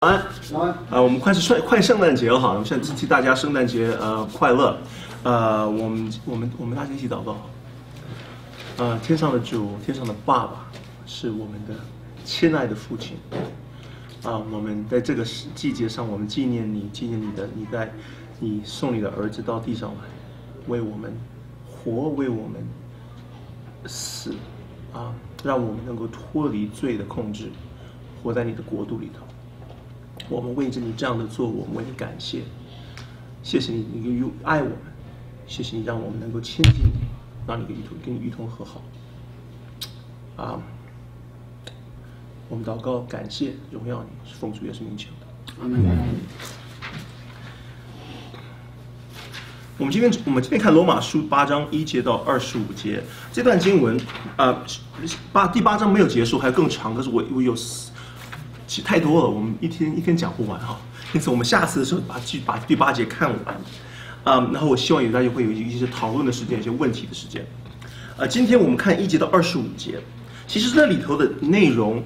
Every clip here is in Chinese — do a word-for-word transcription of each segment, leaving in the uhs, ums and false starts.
早安，早安。呃，我们快是快快圣诞节了哈，我们现在祝大家圣诞节呃快乐。呃，我们我们我们大家一起祷告。呃，天上的主，天上的爸爸，是我们的亲爱的父亲。啊，我们在这个季节上，我们纪念你，纪念你的，你在你送你的儿子到地上来，为我们活，为我们死，啊，让我们能够脱离罪的控制，活在你的国度里头。我们为着你这样的做，我们为你感谢，谢谢你，你爱我们，谢谢你让我们能够亲近你，让你跟一同跟你一同和好。啊，我们祷告，感谢荣耀你，是奉主耶稣名求的。阿门。我们今天我们今天看罗马书八章一节到二十五节这段经文，呃，八第八章没有结束，还有更长，可是我我有。其实太多了，我们一天一天讲不完哈。因此，我们下次的时候把把第八节看完，啊、嗯，然后我希望有大家会有一些讨论的时间，一些问题的时间。呃，今天我们看一节到二十五节，其实这里头的内容，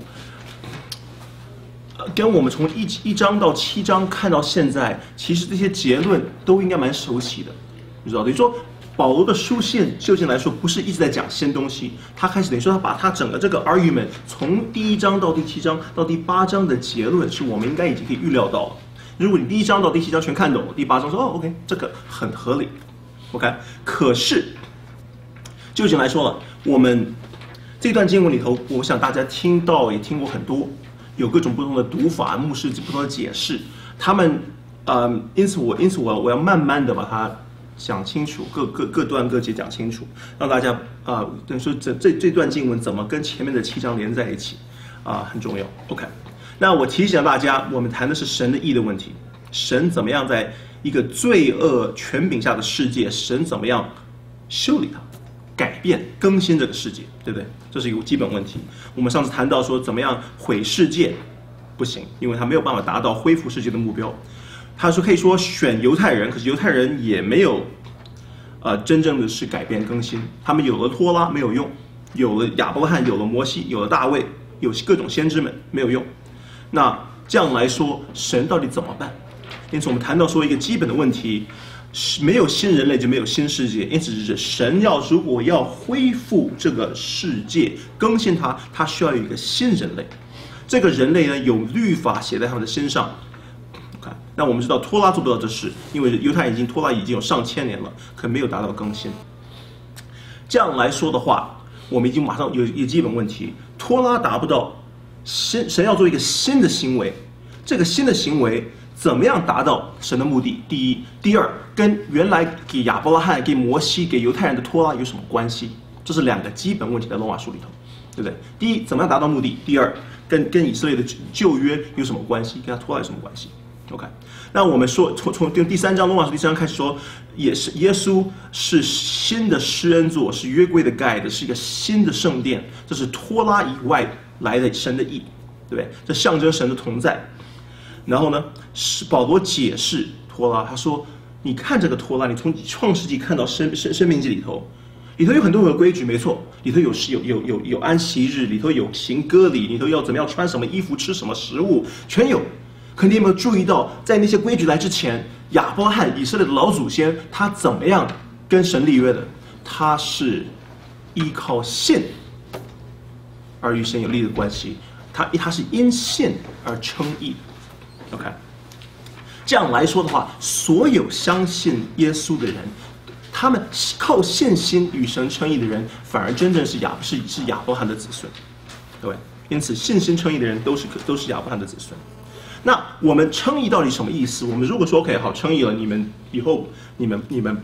呃，跟我们从一一章到七章看到现在，其实这些结论都应该蛮熟悉的，你知道？等于说，保罗的书信究竟来说不是一直在讲新东西，他开始等于说他把他整个这个 argument 从第一章到第七章到第八章的结论是我们应该已经可以预料到了。如果你第一章到第七章全看懂了，第八章说哦 OK 这个很合理 OK， 可是究竟来说了，我们这段经文里头，我想大家听到也听过很多，有各种不同的读法，牧师不同的解释，他们呃，因此我因此我我要慢慢的把它讲清楚，各各各段各节讲清楚，让大家啊，等于说这这这段经文怎么跟前面的七章连在一起啊、呃，很重要。OK， 那我提醒大家，我们谈的是神的义的问题，神怎么样在一个罪恶权柄下的世界，神怎么样修理它、改变、更新这个世界，对不对？这是一个基本问题。我们上次谈到说，怎么样毁世界不行，因为他没有办法达到恢复世界的目标。他说可以说选犹太人，可是犹太人也没有，呃，真正的是改变更新。他们有了托拉没有用，有了亚伯拉罕，有了摩西，有了大卫，有各种先知们没有用。那这样来说，神到底怎么办？因此我们谈到说一个基本的问题，没有新人类就没有新世界。因此是神要如果要恢复这个世界，更新它，它需要有一个新人类。这个人类呢，有律法写在他们的身上。那我们知道托拉做不到这事，因为犹太已经托拉已经有上千年了，可没有达到更新。这样来说的话，我们已经马上有一个基本问题：托拉达不到，神神要做一个新的行为，这个新的行为怎么样达到神的目的？第一，第二，跟原来给亚伯拉罕、给摩西、给犹太人的托拉有什么关系？这是两个基本问题在罗马书里头，对不对？第一，怎么样达到目的？第二，跟跟以色列的旧约有什么关系？跟他托拉有什么关系？ OK， 那我们说从从第三章罗马书第三章开始说，也是耶稣是新的施恩座，是约柜的盖的，是一个新的圣殿，这是托拉以外来的神的义，对不对？这象征神的同在。然后呢，是保罗解释托拉，他说：你看这个托拉，你从创世纪看到生生生命记里头，里头有很多的规矩，没错，里头有有有有有安息日，里头有行割礼，里头要怎么样穿什么衣服，吃什么食物，全有。 可你有没有注意到，在那些规矩来之前，亚伯拉罕以色列的老祖先他怎么样跟神立约的？他是依靠信而与神有利的关系，他他是因信而称义。OK， 这样来说的话，所有相信耶稣的人，他们靠信心与神称义的人，反而真正是亚是是亚伯拉罕的子孙，对不对？因此，信心称义的人都是都是亚伯拉罕的子孙。 那我们称义到底什么意思？我们如果说 OK 好称义了，你们以后你们你们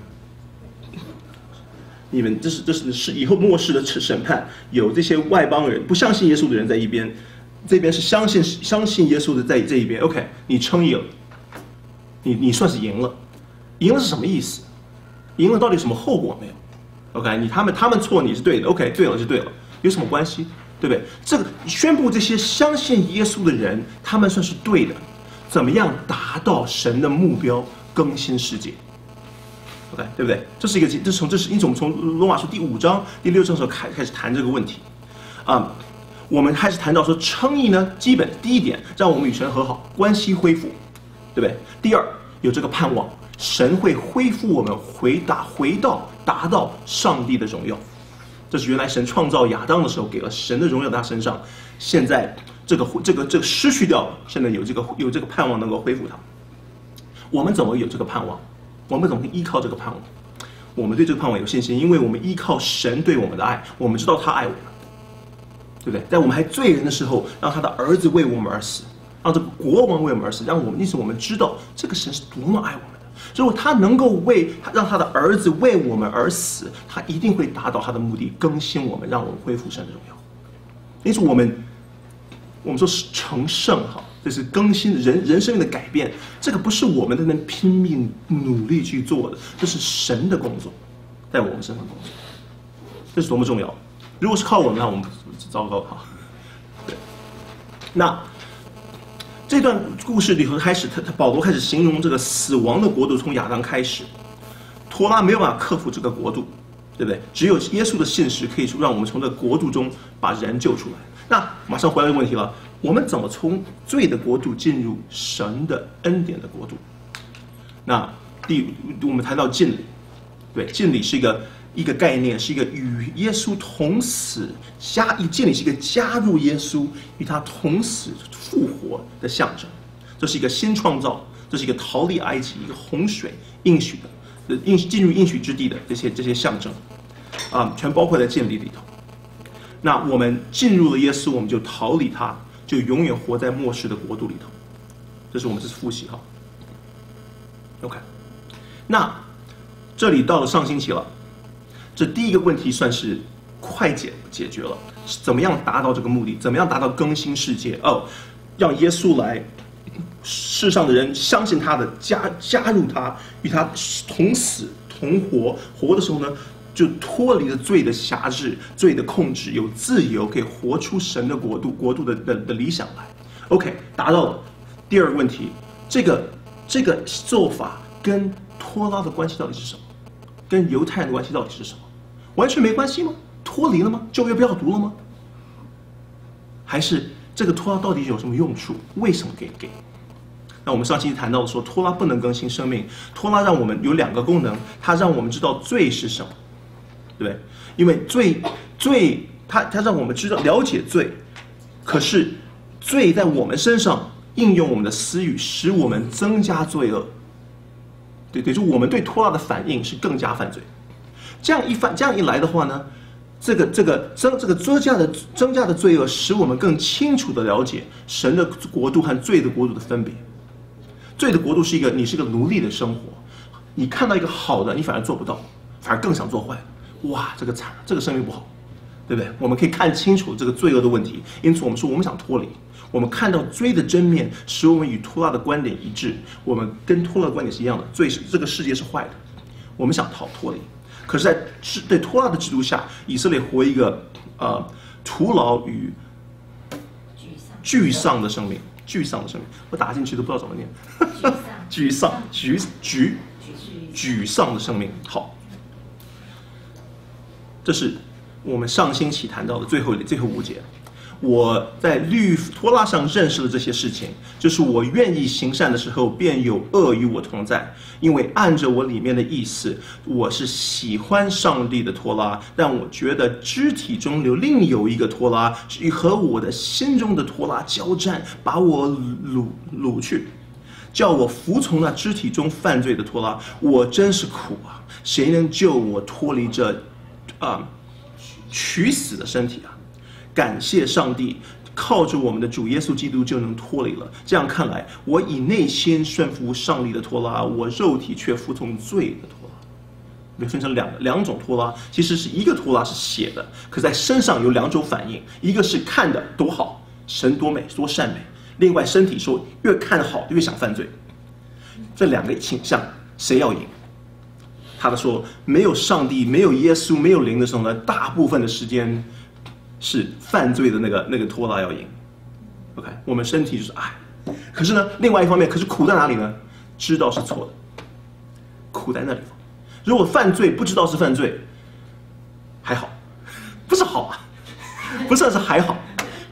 你们这是这是是以后末世的审判，有这些外邦人不相信耶稣的人在一边，这边是相信相信耶稣的在这一边。OK， 你称义了，你你算是赢了，赢了是什么意思？赢了到底有什么后果没有 ？OK， 你他们他们错你是对的 ，OK 对了就对了，有什么关系？ 对不对？这个宣布这些相信耶稣的人，他们算是对的。怎么样达到神的目标，更新世界 ？OK， 对不对？这是一个，这是从这是因此我们从罗马书第五章、第六章的时候开开始谈这个问题啊、嗯。 我们开始谈到说称义呢，基本第一点，让我们与神和好，关系恢复，对不对？第二，有这个盼望，神会恢复我们，回答回到达到上帝的荣耀。这是原来神创造亚当的时候给了神的荣耀在他身上，现在这个这个这个失去掉了，现在有这个有这个盼望能够恢复它。我们怎么有这个盼望？我们怎么依靠这个盼望？我们对这个盼望有信心，因为我们依靠神对我们的爱，我们知道他爱我们，对不对？在我们还罪人的时候，让他的儿子为我们而死，让这个国王为我们而死，让我们因此我们知道这个神是多么爱我们的。如果他能够为让他的儿子为我们而死，他一定会达到他的目的，更新我们，让我们恢复神的荣耀。因此我们我们说是成圣哈，这是更新人人生命的改变，这个不是我们在那拼命努力去做的，这是神的工作，在我们身上工作，这是多么重要！如果是靠我们，那我们糟糕哈。对，那这段故事里头开始，他他保罗开始形容这个死亡的国度从亚当开始，托拉没有办法克服这个国度，对不对？只有耶稣的信实可以让我们从这个国度中把人救出来。那马上回来的问题了，我们怎么从罪的国度进入神的恩典的国度？那第我们谈到敬礼，对，敬礼是一个一个概念，是一个与耶稣同死加一敬礼是一个加入耶稣与他同死复活的象征，这是一个新创造，这是一个逃离埃及一个洪水应许的应进入应许之地的这些这些象征啊，全包括在敬礼里头。那我们进入了耶稣，我们就逃离他，就永远活在末世的国度里头。这是我们这是复习哈。OK， 那这里到了上星期了，这第一个问题算是快解解决了，怎么样达到这个目的？怎么样达到更新世界？哦，让耶稣来，世上的人相信他的，加加入他，与他同死同活，活的时候呢？就脱离了罪的辖制、罪的控制，有自由，可以活出神的国度、国度的的的理想来。OK， 达到了。第二个问题，这个这个做法跟托拉的关系到底是什么？跟犹太人的关系到底是什么？完全没关系吗？脱离了吗？旧约不要读了吗？还是这个托拉到底有什么用处？为什么给给？那我们上期谈到说，托拉不能更新生命，托拉让我们有两个功能，它让我们知道罪是什么。对不对？因为罪罪，它它让我们知道了解罪，可是罪在我们身上应用我们的私欲，使我们增加罪恶。对对，就我们对托拉的反应是更加犯罪。这样一反这样一来的话呢，这个这个增这个增加的增加的罪恶，使我们更清楚的了解神的国度和罪的国度的分别。罪的国度是一个你是个奴隶的生活，你看到一个好的，你反而做不到，反而更想做坏。哇，这个惨，这个生命不好，对不对？我们可以看清楚这个罪恶的问题，因此我们说我们想脱离，我们看到罪的真面，使我们与托拉的观点一致，我们跟托拉的观点是一样的，罪是这个世界是坏的，我们想逃脱离。可是在对托拉的制度下，以色列活一个呃徒劳与沮丧的生命，沮丧的生命，我打进去都不知道怎么念，沮丧沮沮沮丧的生命。好。这是我们上星期谈到的最后最后五节。我在律托拉上认识了这些事情，就是我愿意行善的时候，便有恶与我同在。因为按着我里面的意思，我是喜欢上帝的托拉，但我觉得肢体中有另有一个托拉，和我的心中的托拉交战，把我掳掳去，叫我服从那肢体中犯罪的托拉。我真是苦啊！谁能救我脱离这啊，取死的身体啊！感谢上帝，靠着我们的主耶稣基督就能脱离了。这样看来，我以内心顺服上帝的托拉，我肉体却服从罪的托拉。被分成两两种托拉，其实是一个托拉是写的，可在身上有两种反应，一个是看的多好，神多美多善美；另外身体说越看好越想犯罪。这两个倾向谁要赢？他的说，没有上帝，没有耶稣，没有灵的时候呢，大部分的时间是犯罪的那个那个托拉要赢。OK， 我们身体就是爱，可是呢，另外一方面，可是苦在哪里呢？知道是错的，苦在那里。如果犯罪不知道是犯罪，还好，不是好啊，不算是还好。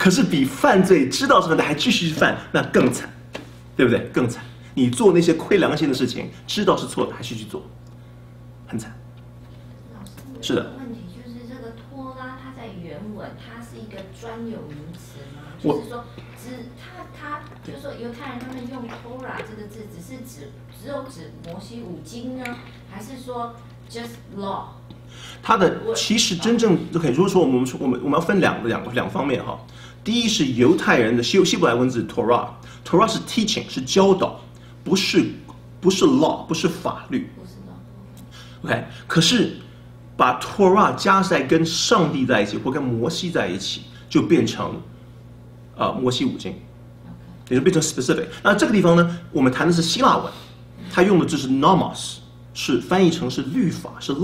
可是比犯罪知道是犯罪还继续犯，那更惨，对不对？更惨。你做那些亏良心的事情，知道是错的还继续做，很惨。 老师， 是的。 问题就是这个托拉，它在原文它是一个专有名词吗？就是说，只他他就是说犹太人他们用 Torah 这个字，只是指只有指摩西五经呢，还是说 just law？ 它的其实真正 OK， 如果说我们我们我们要分两两两方面哈。第一是犹太人的希希伯来文字 Torah，Torah 是 teaching 是教导，不是不是 law 不是法律。 不是 law。 OK， 可是把 Torah 加在跟上帝在一起或跟摩西在一起，就变成呃摩西五经，也就变成 specific。那这个地方呢，我们谈的是希腊文，它用的就是 nomos， 是翻译成是律法是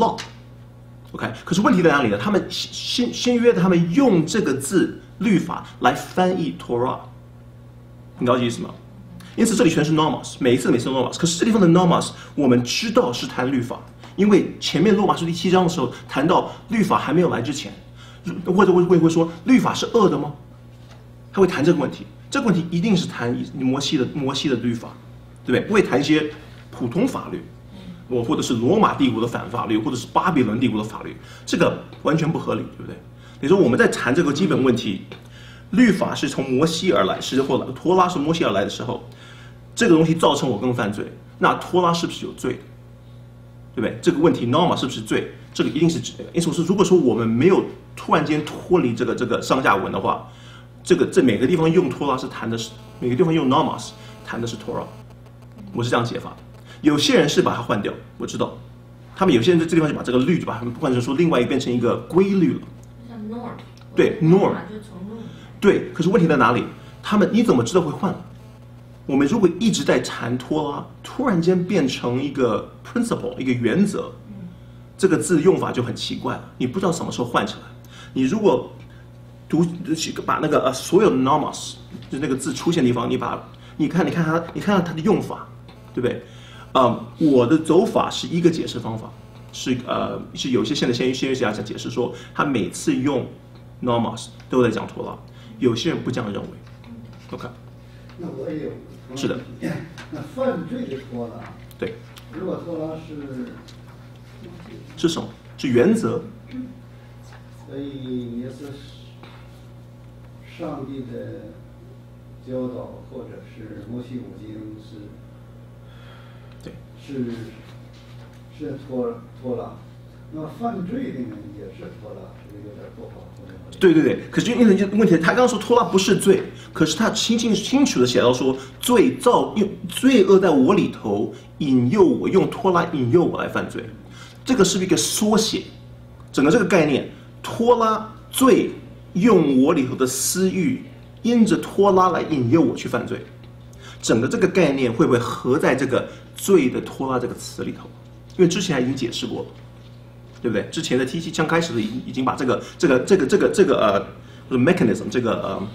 law。OK， 可是问题在哪里呢？他们新新约的他们用这个字律法来翻译 Torah， 你了解意思吗？因此这里全是 nomos， 每一次每次 nomos。可是这地方的 nomos 我们知道是谈律法，因为前面罗马书第七章的时候谈到律法还没有来之前，或者会会会说律法是恶的吗？他会谈这个问题，这个问题一定是谈摩西的摩西的律法，对不对？不会谈一些普通法律。我或者是罗马帝国的反法律，或者是巴比伦帝国的法律，这个完全不合理，对不对？你说我们在谈这个基本问题，律法是从摩西而来，是或者托拉是摩西而来的时候，这个东西造成我更犯罪，那托拉是不是有罪的？对不对？这个问题 norma 是不是罪？这个一定是指。因此是，如果说我们没有突然间脱离这个这个上下文的话，这个这每个地方用托拉是谈的是，每个地方用 normas 谈的是 Torah， 我是这样解法的。有些人是把它换掉，我知道，他们有些人在这地方就把这个律就把它换成说另外一个变成一个规律了， 像 norm， 对 norm， 就从 norm， 对。可是问题在哪里？他们你怎么知道会换？我们如果一直在谈托拉，突然间变成一个 principle 一个原则，这个字用法就很奇怪了，你不知道什么时候换起来。你如果读把那个呃所有的 nomos 就那个字出现的地方，你把你看你看它你看到它的用法，对不对？呃，我的走法是一个解释方法，是呃是有些现在先先学家讲解释说，他每次用 nomos 都在讲托拉，有些人不这样认为。OK， 那我也有。 是的。 那犯罪的托拉， 对， 如果托拉是是什么？是原则。 所以也是上帝的教导，或者是摩西五经是。 对， 是是托托拉，那犯罪的呢也是托拉，是不是有点不好？ 对对对，可是因为问题，他刚刚说托拉不是罪，可是他清清清楚的写到说，罪造用罪恶在我里头引诱我，用托拉引诱我来犯罪，这个是一个缩写，整个这个概念，托拉罪用我里头的私欲，因着托拉来引诱我去犯罪。整个这个概念会不会合在这个罪的托拉这个词里头？因为之前已经解释过了，对不对？之前的 T 七刚开始的已经已经把这个这个这个这个这个呃或者 mechanism 这个呃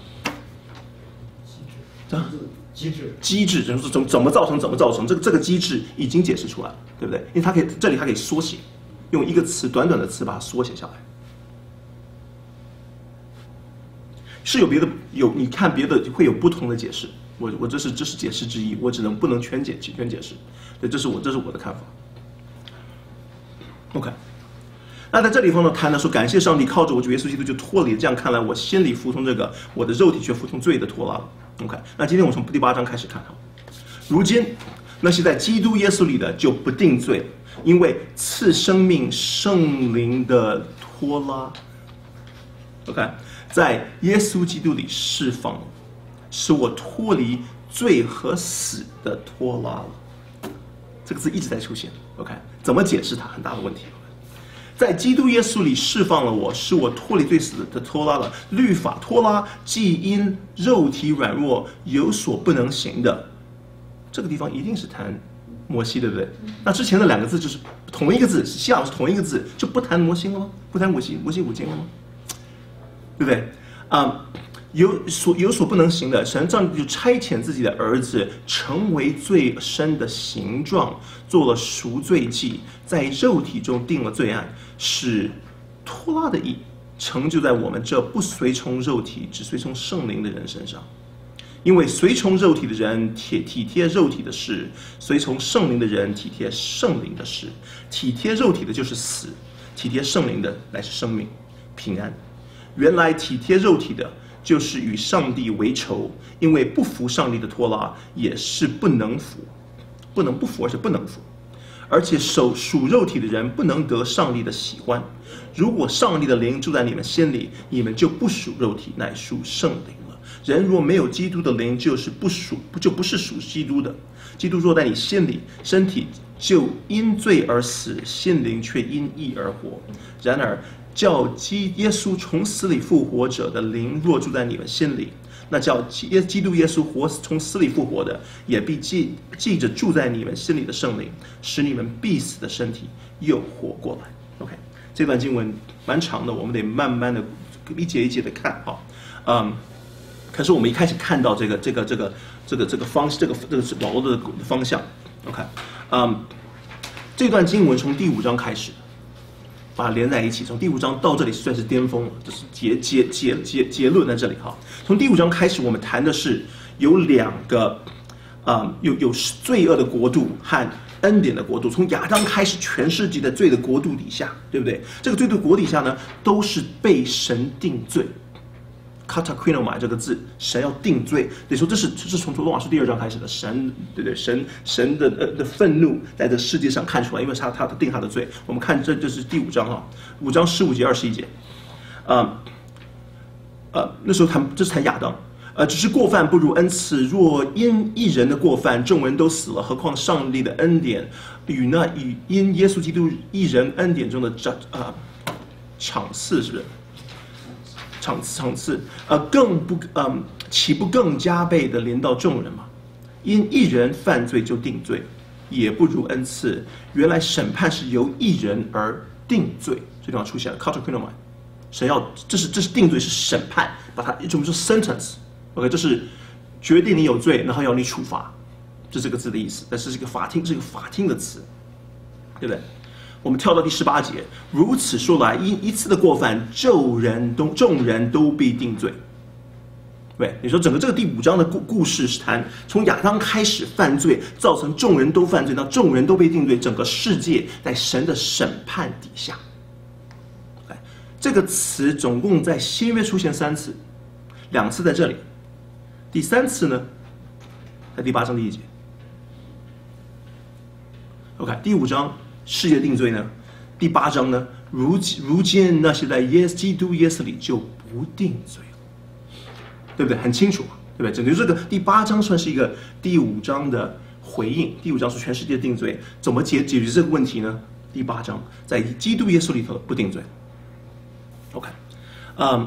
机制机制就是怎怎么造成怎么造成这个这个机制已经解释出来了，对不对？因为它可以这里它可以缩写，用一个词短短的词把它缩写下来。是有别的有你看别的会有不同的解释。我我这是这是解释之一，我只能不能全解全解释，对，这是我这是我的看法。OK， 那在这里方呢，谈的说感谢上帝，靠着我主耶稣基督就脱离，这样看来我心里服从这个，我的肉体却服从罪的托拉了。OK， 那今天我们从第八章开始看哈，如今那些在基督耶稣里的就不定罪了，因为赐生命圣灵的托拉 ，OK， 在耶稣基督里释放了。使我脱离罪和死的托拉了，这个字一直在出现。OK， 怎么解释它？很大的问题。在基督耶稣里释放了我，使我脱离罪死的托拉了。律法托拉既因肉体软弱有所不能行的，这个地方一定是谈摩西，对不对？那之前的两个字就是同一个字，希腊是同一个字，就不谈摩西了吗？不谈摩西摩西五经了吗？对不对？啊、um,。有所有所不能行的，神上帝就差遣自己的儿子，成为罪身的形状，做了赎罪祭，在肉体中定了罪案，使托拉的义成就在我们这不随从肉体，只随从圣灵的人身上。因为随从肉体的人体体贴肉体的事，随从圣灵的人体贴圣灵的事。体贴肉体的就是死，体贴圣灵的乃是生命平安。原来体贴肉体的，就是与上帝为仇，因为不服上帝的托拉，也是不能服，不能不服，而且不能服。而且手属肉体的人不能得上帝的喜欢。如果上帝的灵住在你们心里，你们就不属肉体，乃属圣灵了。人若没有基督的灵，就是不属，就不是属基督的。基督若在你心里，身体就因罪而死，心灵却因义而活。然而叫基耶稣从死里复活者的灵若住在你们心里，那叫基基督耶稣活从死里复活的，也必记记着住在你们心里的圣灵，使你们必死的身体又活过来。OK， 这段经文蛮长的，我们得慢慢的一节一节的看啊。嗯，可是我们一开始看到这个这个这个这个这个方这个这个是保罗的方向。OK， 嗯，这段经文从第五章开始，把它连在一起，从第五章到这里算是巅峰了，这是结结结结结论在这里哈。从第五章开始，我们谈的是有两个，啊、嗯，有有罪恶的国度和恩典的国度。从亚当开始，全世界的罪的国度底下，对不对？这个罪的国底下呢，都是被神定罪。katakrino 这个字，神要定罪，得说这是这是从罗马书第二章开始的，神对不对？神神的呃的愤怒在这世界上看出来，因为他他定他的罪。我们看这这是第五章哈，五章十五节二十一节，啊呃那时候谈这是谈亚当，呃只是过犯不如恩赐，若因一人的过犯众人都死了，何况上帝的恩典与那与因耶稣基督一人恩典中的场啊场次是不是？场次场次，呃，更不，嗯，岂不更加倍的临到众人吗？因一人犯罪就定罪，也不如恩赐。原来审判是由一人而定罪，这地方出现了 katakrino， 神要，这是这是定罪，是审判，把它我们说 sentence，OK， 这是决定你有罪，然后要你处罚，这是这个字的意思。但是这个法庭是一个法庭的词，对不对？我们跳到第十八节，如此说来，因一次的过犯，众人都众人都必定罪。对，你说整个这个第五章的故故事是谈从亚当开始犯罪，造成众人都犯罪，到众人都被定罪，整个世界在神的审判底下。这个词总共在新约出现三次，两次在这里，第三次呢，在第八章第一节。OK， 第五章。世界定罪呢？第八章呢？如如今那些在耶基督耶稣里就不定罪了，对不对？很清楚，对不对？整个这个第八章算是一个第五章的回应。第五章是全世界定罪，怎么解解决这个问题呢？第八章在基督耶稣里头不定罪。OK， 嗯，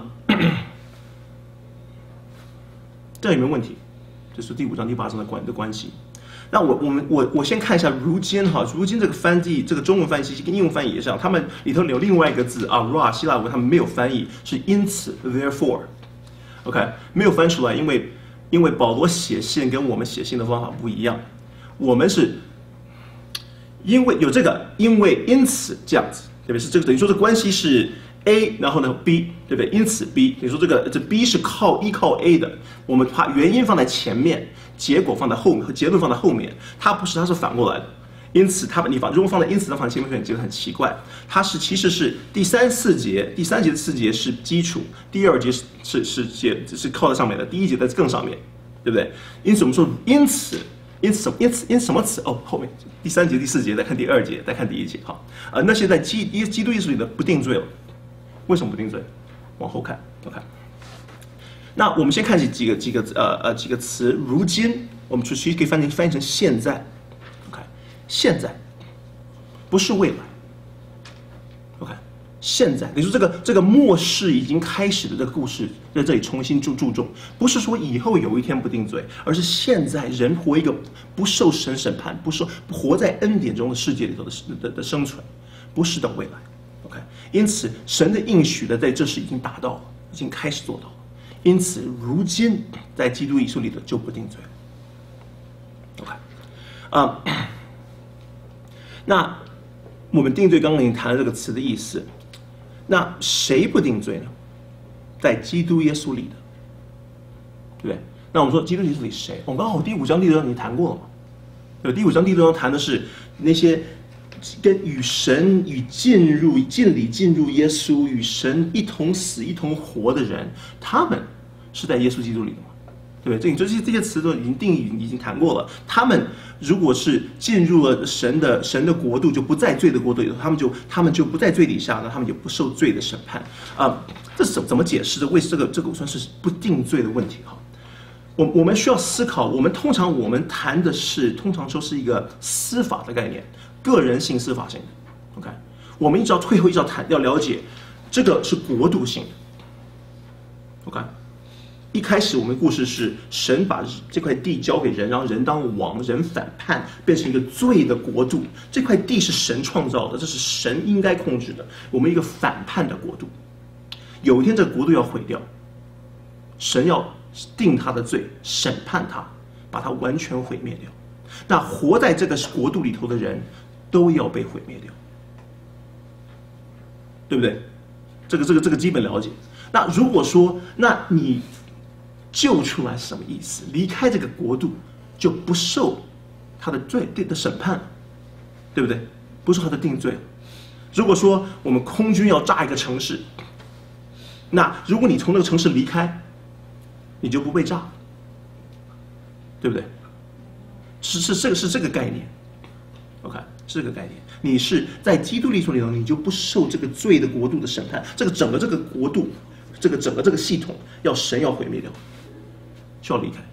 这有没有问题？这是第五章第八章的关的关系。那我我们我我先看一下如今哈，如今这个翻译，这个中文翻译跟英文翻译也是，他们里头有另外一个字啊 ，ra 希腊文他们没有翻译，是因此 therefore，OK， 没有翻出来，因为因为保罗写信跟我们写信的方法不一样，我们是因为有这个，因为因此这样子，对不对？是这个等于说这关系是 A， 然后呢 B， 对不对？因此 B， 等于说这个这 B 是靠依靠 A 的，我们把原因放在前面。结果放在后面和结论放在后面，它不是，它是反过来的。因此，它你放如果放在因此，它放在前面，觉得很奇怪。它是其实是第三四节，第三节的四节是基础，第二节是是是节是靠在上面的，第一节在更上面，对不对？因此我们说因此，因此什么？因此因什么词？哦，后面第三节、第四节，再看第二节，再看第一节。好，呃，那些在基基督耶稣里的不定罪了，为什么不定罪？往后看，我看。那我们先看几几个几个呃呃几个词，如今我们其实可以翻译翻译成现在 ，OK， 现在不是未来 ，OK， 现在，也就是这个这个末世已经开始的这个故事，在这里重新注注重，不是说以后有一天不定罪，而是现在人活一个不受神审判、不受活在恩典中的世界里头的的的生存，不是等未来 ，OK， 因此神的应许的在这时已经达到了，已经开始做到了。因此，如今在基督耶稣里的就不定罪。OK， 啊、uh, ，那我们定罪刚刚已经谈了这个词的意思。 那谁不定罪呢？在基督耶稣里的，对不对？那我们说基督耶稣里谁？我们刚好第五章第六章已经谈过了嘛。对，第五章第六章谈的是那些跟与神与进入进礼进入耶稣与神一同死一同活的人，他们是在耶稣基督里的嘛？对不对？这这些这些词都已经定义已经谈过了。他们如果是进入了神的神的国度，就不在罪的国度里头，他们就他们就不在罪底下呢，他们就不受罪的审判啊、呃。这是怎么解释的？为这个这个算是不定罪的问题哈。我我们需要思考，我们通常我们谈的是通常说是一个司法的概念，个人性司法性的。OK， 我们一直要退后，一直要谈要了解，这个是国度性的。OK。一开始我们故事是神把这块地交给人，让人当王，人反叛，变成一个罪的国度。这块地是神创造的，这是神应该控制的。我们一个反叛的国度，有一天这个国度要毁掉，神要定他的罪，审判他，把他完全毁灭掉。那活在这个国度里头的人都要被毁灭掉，对不对？这个这个这个基本了解。那如果说，那你救出来是什么意思？离开这个国度就不受他的罪的审判，对不对？不受他的定罪。如果说我们空军要炸一个城市，那如果你从那个城市离开，你就不被炸，对不对？是是这个是这个概念 ，OK， 是这个概念。你是在基督里头里头，你就不受这个罪的国度的审判。这个整个这个国度，这个整个这个系统，要神要毁灭掉。需要离开，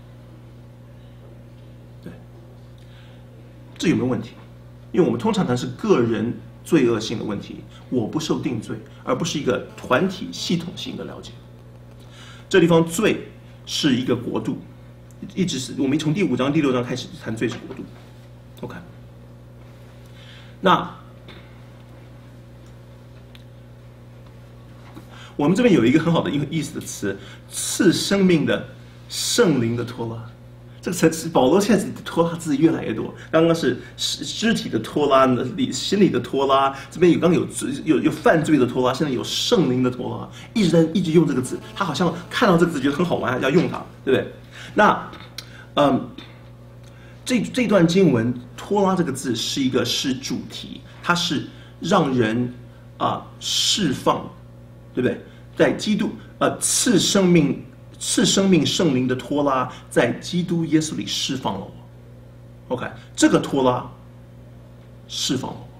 对，这有没有问题？因为我们通常谈是个人罪恶性的问题，我不受定罪，而不是一个团体系统性的了解。这地方罪是一个国度，一直是我们从第五章第六章开始谈罪是国度。OK， 那我们这边有一个很好的意思的词，赐生命的圣灵的托拉。这个词，保罗现在托拉字越来越多。刚刚是肢体的托拉，心理的托拉，这边有刚刚有有有犯罪的托拉，现在有圣灵的托拉，一直在一直用这个字。他好像看到这个字觉得很好玩，要用它，对不对？那，嗯，这这段经文托拉这个字是一个是主题，它是让人啊、呃、释放，对不对？在基督呃赐生命。赐生命圣灵的托拉在基督耶稣里释放了我 ，OK， 这个托拉释放了我，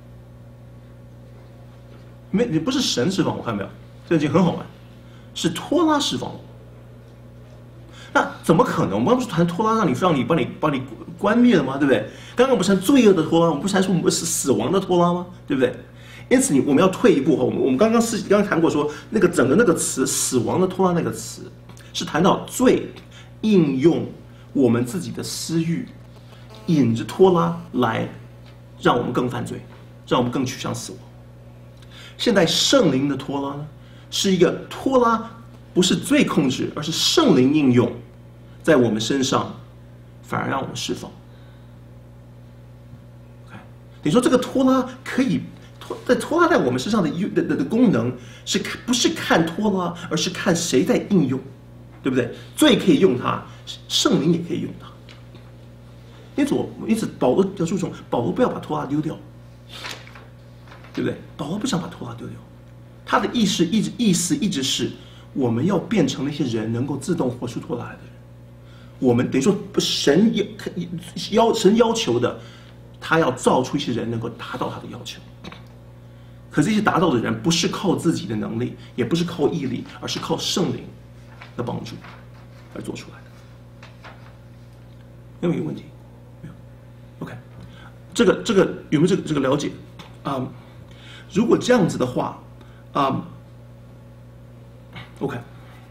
没你不是神释放我，看到没有？这已经很好玩，是托拉释放了我。那怎么可能？我们刚不是谈托拉让你让你帮你帮你关灭了吗？对不对？刚刚不是谈罪恶的托拉，我们不是谈说我们是死亡的托拉吗？对不对？因此你我们要退一步哈，我们我们刚刚是刚刚谈过说那个整个那个词死亡的托拉那个词。是谈到罪应用我们自己的私欲，引着托拉来让我们更犯罪，让我们更趋向死亡。现在圣灵的托拉呢，是一个托拉，不是罪控制，而是圣灵应用在我们身上，反而让我们释放。Okay? 你说这个托拉可以托在托拉在我们身上的的的的功能是不是看托拉，而是看谁在应用。对不对？罪可以用它，圣灵也可以用它。因此我，因此保罗要注重，保罗不要把托拉丢掉，对不对？保罗不想把托拉丢掉，他的意识一直意思一直是，我们要变成那些人能够自动活出托拉来的人。我们等于说，神要要神要求的，他要造出一些人能够达到他的要求。可这些达到的人，不是靠自己的能力，也不是靠毅力，而是靠圣灵的帮助而做出来的。有没有问题？没有。OK， 这个这个有没有这个这个了解？啊、um, ，如果这样子的话，啊、um, ，OK，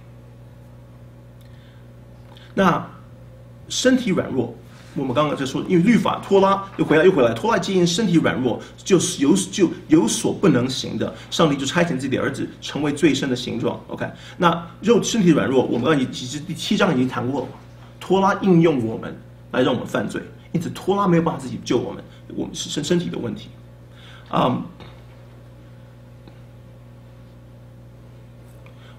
那身体软弱，我们刚刚在说，因为律法拖拉又回来又回来，拖拉基因身体软弱，就是有就有所不能行的，上帝就差遣自己的儿子成为最深的形状。OK， 那肉身体软弱，我们刚才其实第七章已经谈过了嘛，拖拉应用我们来让我们犯罪，因此拖拉没有办法自己救我们，我们是身身体的问题。啊、um,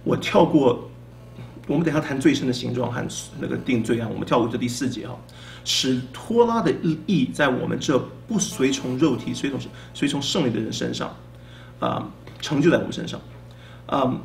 我跳过，我们等一下谈罪身的形状和那个定罪案，我们跳过这第四节哈，使托拉的义在我们这不随从肉体、随从随从圣灵的人身上，啊、呃，成就在我们身上，啊、呃。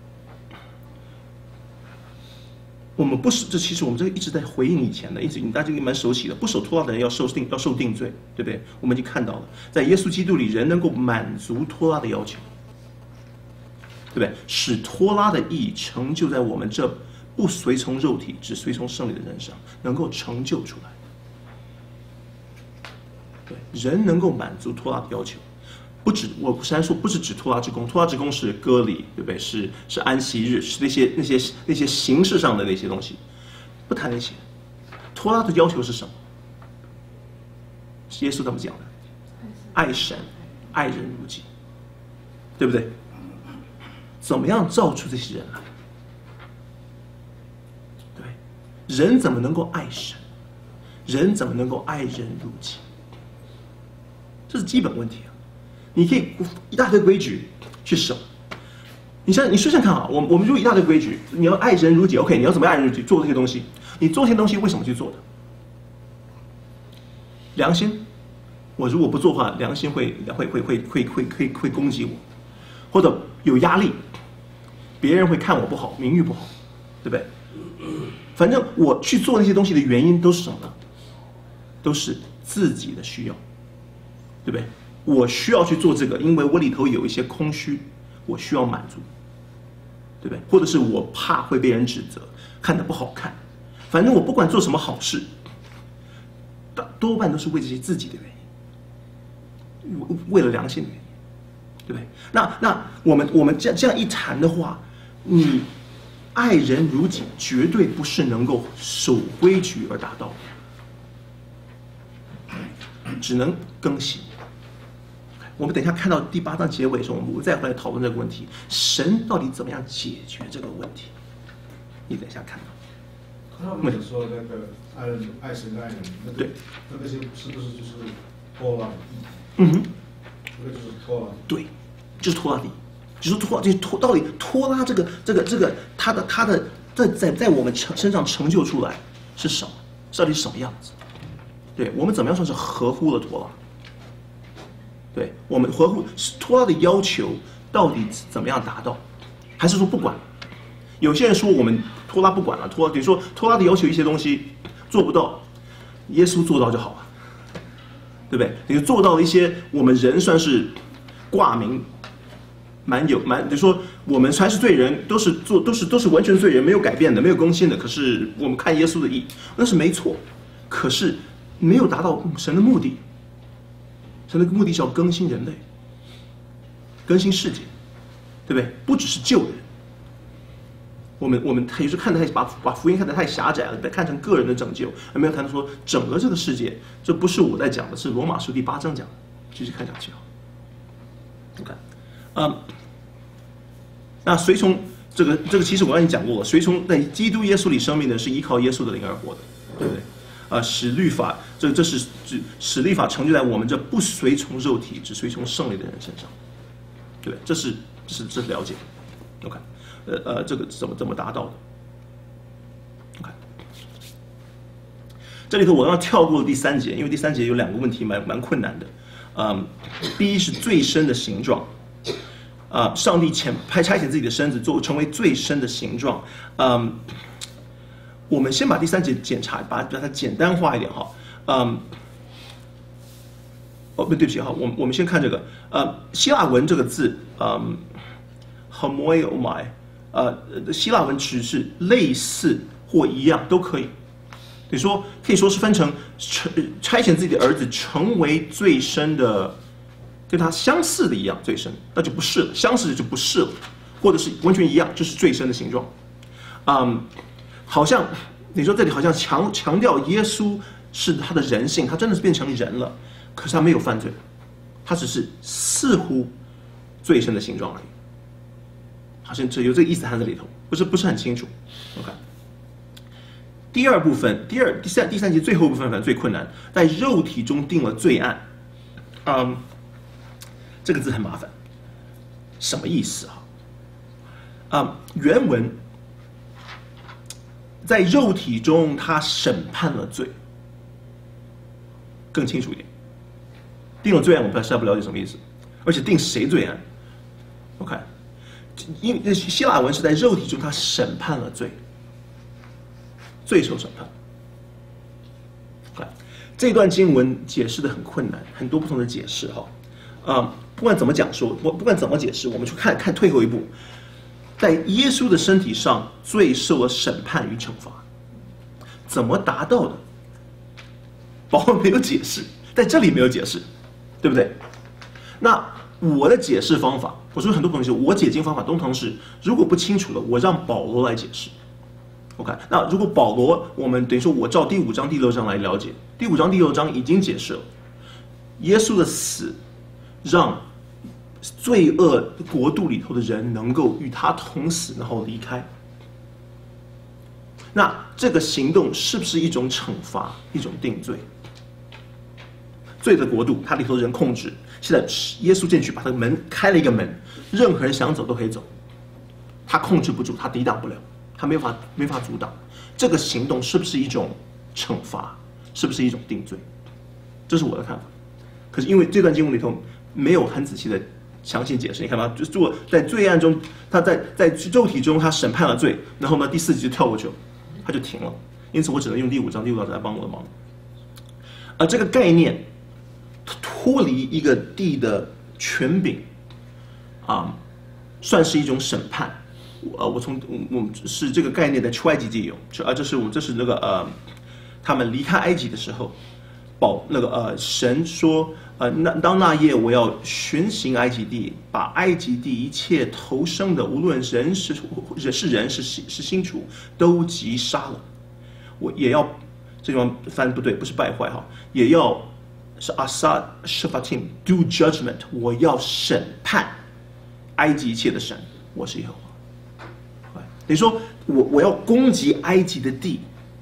我们不守，这其实我们这个一直在回应以前的，一直大家就蛮熟悉的。不守托拉的人要受定，要受定罪，对不对？我们已经看到了，在耶稣基督里，人能够满足托拉的要求，对不对？使托拉的义成就在我们这不随从肉体，只随从圣灵的人上，能够成就出来。对，人能够满足托拉的要求。不止我虽然说不是指托拉之功，托拉之功是割礼，对不对？是是安息日，是那些那些那些形式上的那些东西，不谈那些。托拉的要求是什么？是耶稣怎么讲的？爱神，爱人如己，对不对？怎么样造出这些人来？对，人怎么能够爱神？人怎么能够爱人如己？这是基本问题啊！你可以一大堆规矩去守，你想你试试看啊，我我们如果一大堆规矩，你要爱人如己 ，OK， 你要怎么爱人如己？做这些东西，你做这些东西为什么去做的？良心，我如果不做的话，良心会会会会会会会会攻击我，或者有压力，别人会看我不好，名誉不好，对不对？反正我去做那些东西的原因都是什么呢？都是自己的需要，对不对？我需要去做这个，因为我里头有一些空虚，我需要满足，对不对？或者是我怕会被人指责，看得不好看。反正我不管做什么好事，多半都是为这些自己的原因，为了良心的原因，对不对？那那我们我们这样这样一谈的话，你爱人如己，绝对不是能够守规矩而达到的，只能更新。我们等一下看到第八章结尾的时候，我们再回来讨论这个问题：神到底怎么样解决这个问题？你等一下看到。 他们说那个爱人、爱神、爱人，那个、 对， 那个是是不是就是托拉？ 嗯哼， 那个就是托拉。 对，就是托拉的，就是托，就是托，到底托拉这个这个这个，他的他的在在在我们身上成就出来是什么？到底是什么样子？对我们怎么样算是合乎了托拉？对我们合乎托拉的要求到底怎么样达到？还是说不管？有些人说我们托拉不管了，托比如说托拉的要求一些东西做不到，耶稣做到就好了，对不对？你做到了一些我们人算是挂名，蛮有蛮，比如说我们还是罪人，都是做都是都是完全罪人，没有改变的，没有更新的。可是我们看耶稣的义，那是没错，可是没有达到神的目的。神的目的是要更新人类，更新世界，对不对？不只是救人。我们我们有时候看得太把把福音看得太狭窄了，看成个人的拯救，而没有谈到说整个这个世界。这不是我在讲的，是罗马书第八章讲的，继续看下去啊。OK， 嗯，那随从这个这个其实我刚才讲过了，随从在基督耶稣里生命的是依靠耶稣的灵而活的，对不对？啊，使律法，这这是指使律法成就在我们这不随从肉体，只随从圣灵的人身上，对不对？这是这是这是了解 ，OK， 呃呃，这个怎么怎么达到的 ？OK， 这里头我要跳过第三节，因为第三节有两个问题蛮蛮困难的，嗯，第一是最深的形状，啊，上帝遣派差遣自己的身子做成为最深的形状，嗯。我们先把第三节检查，把把它简单化一点哈。嗯，哦不对不起哈，我们我们先看这个，呃，希腊文这个字，嗯 ，homoiomai， 呃，希腊文只是类似或一样都可以。你说可以说是分成成差遣自己的儿子成为最深的，跟他相似的一样最深，那就不是了，相似的就不是了，或者是完全一样，就是最深的形状。嗯。好像你说这里好像强强调耶稣是他的人性，他真的是变成人了，可是他没有犯罪，他只是似乎最深的形状而已，好像这有这个意思含在里头，不是不是很清楚。OK， 第二部分，第二第三第三节最后部分反正最困难，在肉体中定了罪案，嗯，这个字很麻烦，什么意思啊？ 啊，原文在肉体中他审判了罪，更清楚一点。定了罪案，我们实在不了解什么意思，而且定谁罪案 ？OK， 因为希腊文是在肉体中他审判了罪，罪受审判。OK， 这段经文解释的很困难，很多不同的解释哈。啊、呃，不管怎么讲说，不不管怎么解释，我们去看看退后一步，在耶稣的身体上，罪受了审判与惩罚，怎么达到的？保罗没有解释，在这里没有解释。对不对？那我的解释方法，我说很多朋友说，我解经方法通常是，如果不清楚了，我让保罗来解释。OK， 那如果保罗，我们等于说我照第五章、第六章来了解，第五章、第六章已经解释了，耶稣的死让罪恶国度里头的人能够与他同死，然后离开。那这个行动是不是一种惩罚，一种定罪？罪的国度，它里头的人控制。现在耶稣进去，把这个门开了一个门，任何人想走都可以走。他控制不住，他抵挡不了，他没法没法阻挡。这个行动是不是一种惩罚？是不是一种定罪？这是我的看法。可是因为这段经文里头没有很仔细的详细解释，你看吗？就做在罪案中，他在在肉体中他审判了罪，然后呢第四集就跳过去了，他就停了。因此我只能用第五章、第六章来帮我的忙。而这个概念。脱离一个地的权柄，啊，算是一种审判。呃，我从我们是这个概念在出埃及记有，啊，这是我这是那个呃，他们离开埃及的时候，保那个呃神说，呃那当那夜我要巡行埃及地，把埃及地一切投生的，无论人是人是人是是牲畜，都击杀了。我也要这地方翻不对，不是败坏哈，也要。是 Asa Shafatim do judgment， 我要审判埃及一切的神，我是耶和华。等于说我我要攻击埃及的地，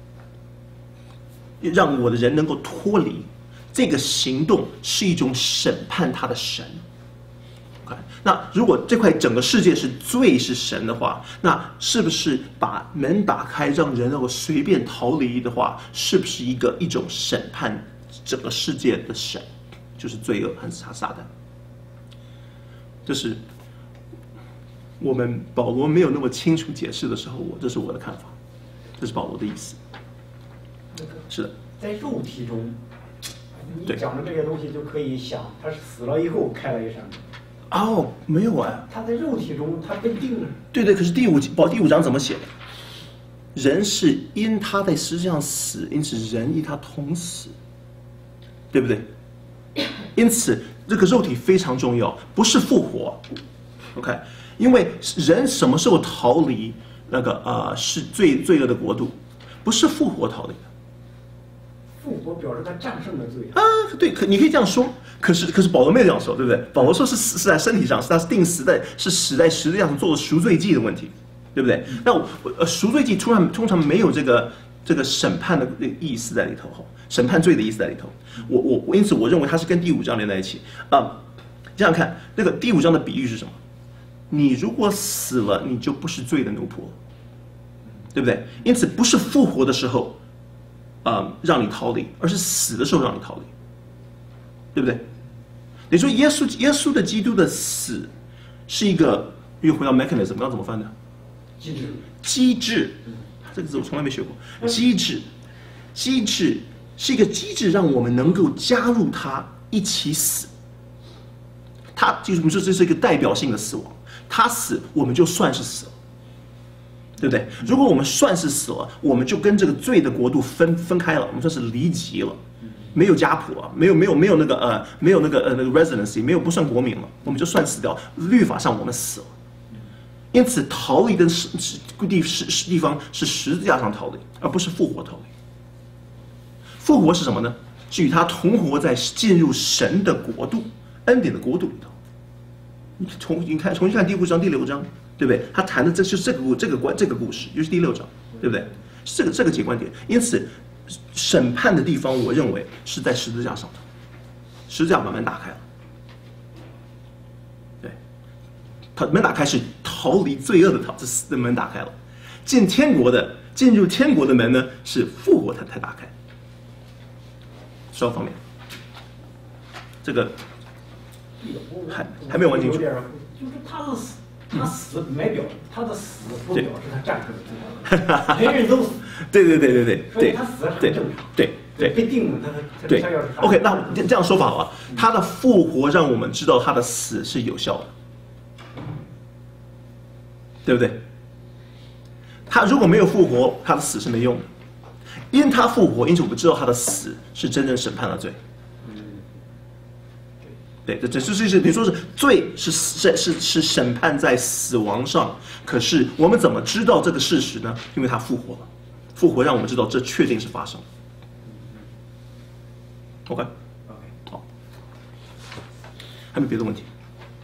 让我的人能够脱离这个行动，是一种审判他的神。Okay， 那如果这块整个世界是罪是神的话，那是不是把门打开，让人能够随便逃离的话，是不是一个一种审判？整个世界的神就是罪恶和撒撒旦，这是我们保罗没有那么清楚解释的时候，我这是我的看法，这是保罗的意思。是的， 在肉体中，你讲的这些东西就可以想，他是死了以后开了一扇门。 哦，没有啊， 他在肉体中，他被定了。对对，可是第五保第五章怎么写的？人是因他在世上死，因此人与他同死。对不对？因此，这个肉体非常重要，不是复活 ，OK？ 因为人什么时候逃离那个呃是罪罪恶的国度？不是复活逃离的。 复活表示他战胜了罪啊，对，可你可以这样说。可是可是保罗没有这样说，对不对？保罗说是死是在身体上，是他是定死在是死在十字架上做了赎罪祭的问题，对不对？那我呃赎罪祭通常通常没有这个这个审判的意思在里头哈。审判罪的意思在里头，我我我因此我认为它是跟第五章连在一起啊、嗯。想想看，那个第五章的比喻是什么？你如果死了，你就不是罪的奴仆，对不对？因此不是复活的时候，啊、嗯、让你逃离，而是死的时候让你逃离，对不对？你说耶稣耶稣的基督的死是一个又回到 mechanism， 刚刚怎么翻的？ 机制。 机制，这个字我从来没学过。机制，机制。是一个机制，让我们能够加入他一起死。他就是我们说这是一个代表性的死亡，他死我们就算是死了，对不对？如果我们算是死了，我们就跟这个罪的国度分分开了，我们算是离籍了，没有家谱啊，没有没有没有那个呃没有那个呃那个 residency， 没有不算国民了，我们就算死掉，律法上我们死了。因此逃离的是地是地方是十字架上逃离，而不是复活逃离。复活是什么呢？是与他同活在进入神的国度、恩典的国度里头。你重你看重新看第五章、第六章，对不对？他谈的这就是这个故这个关这个故事，就是第六章，对不对？这个这个节观点。因此，审判的地方，我认为是在十字架上头，十字架慢慢打开了。对， 他门打开是逃离罪恶的逃，这死的门打开了；进天国的进入天国的门呢是复活才才打开。双方面，这个还还没有完清楚。 就是他的死，他死没表，他的死不表示他战胜了，人人都死。 对对对对对对， 所以他死很正常。 对对， 被定了，他他对。 他要是 OK， 那这样说法好了，他的复活让我们知道他的死是有效的，对不对？他如果没有复活，他的死是没用的。因他复活，因此我们知道他的死是真正审判了罪。对，这这这是你说是罪是是是是审判在死亡上，可是我们怎么知道这个事实呢？因为他复活了，复活让我们知道这确定是发生。OK， 好，还有没有别的问题？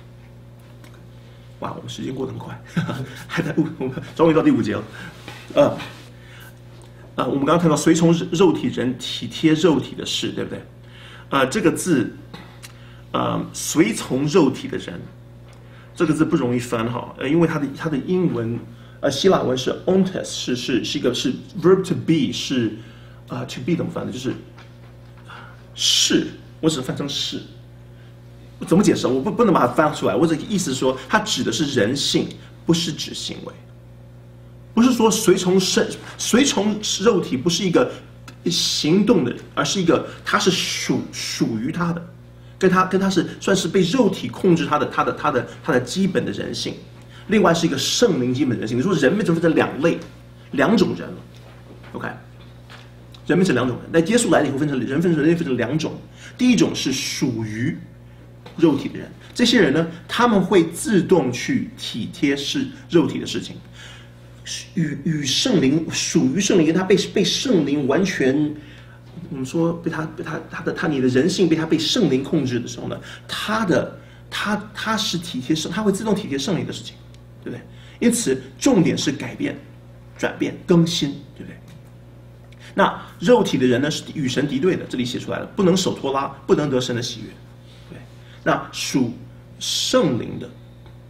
哇，我们时间过得很快，还在五，我们终于到第五节了。呃，呃，我们刚刚谈到随从肉体人体贴肉体的事，对不对？呃，这个字，呃，随从肉体的人，这个字不容易翻哈，呃，因为它的它的英文，呃，希腊文是 ontes， 是是是一个是 verb to be， 是啊、呃、to be 怎么翻的？就是是，我只能翻成是。怎么解释？我不不能把它翻出来。我的意思是说，它指的是人性，不是指行为。不是说随从身随从肉体不是一个行动的人，而是一个他是属属于他的，跟他跟他是算是被肉体控制他的他的他的他的基本的人性。另外是一个圣灵基本人性。你说人们就分成两类，两种人了。OK， 人们是两种人。那耶稣来了以后，分成人分成人分成两种。第一种是属于肉体的人，这些人呢，他们会自动去体贴是肉体的事情，与与圣灵属于圣灵，他被被圣灵完全，我们说被他被他他的他你的人性被他被圣灵控制的时候呢，他的他他是体贴圣，他会自动体贴圣灵的事情，对不对？因此重点是改变、转变、更新，对不对？那肉体的人呢是与神敌对的，这里写出来了，不能守托拉，不能得神的喜悦。那属圣灵的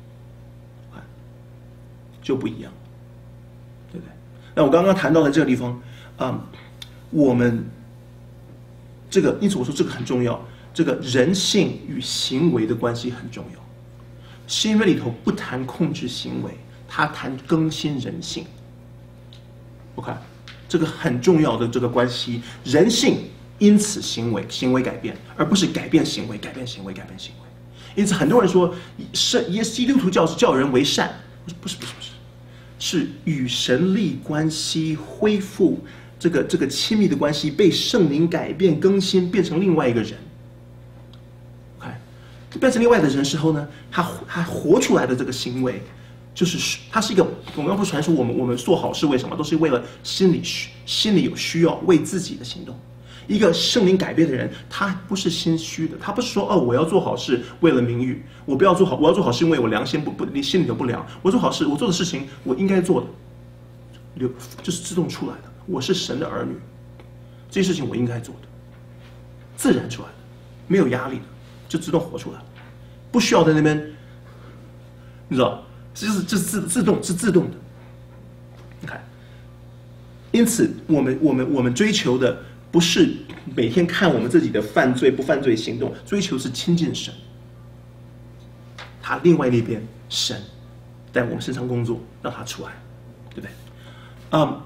就不一样，对不对？那我刚刚谈到的这个地方，嗯，我们这个，因此我说这个很重要，这个人性与行为的关系很重要。新约里头不谈控制行为，他谈更新人性。OK， 这个很重要的这个关系，人性。因此，行为行为改变，而不是改变行为，改变行为，改变行为。因此，很多人说，是耶基督徒教是叫人为善，不是不是不是，是与神立关系，恢复这个这个亲密的关系，被圣灵改变更新，变成另外一个人。OK， 变成另外的人时候呢，他他活出来的这个行为，就是他是一个，我们刚不是传说我们我们做好事为什么？都是为了心里心里有需要，为自己的行动。一个圣灵改变的人，他不是心虚的，他不是说哦，我要做好事为了名誉，我不要做好，我要做好事因为我良心不不，你心里头不良，我做好事，我做的事情我应该做的，流就是自动出来的，我是神的儿女，这些事情我应该做的，自然出来的，没有压力的，就自动活出来，不需要在那边，你知道，这是这是自自动是自动的，你看，因此我们我们我们追求的。不是每天看我们自己的犯罪不犯罪行动，追求是亲近神。他另外那边神在我们身上工作，让他出来，对不对？嗯。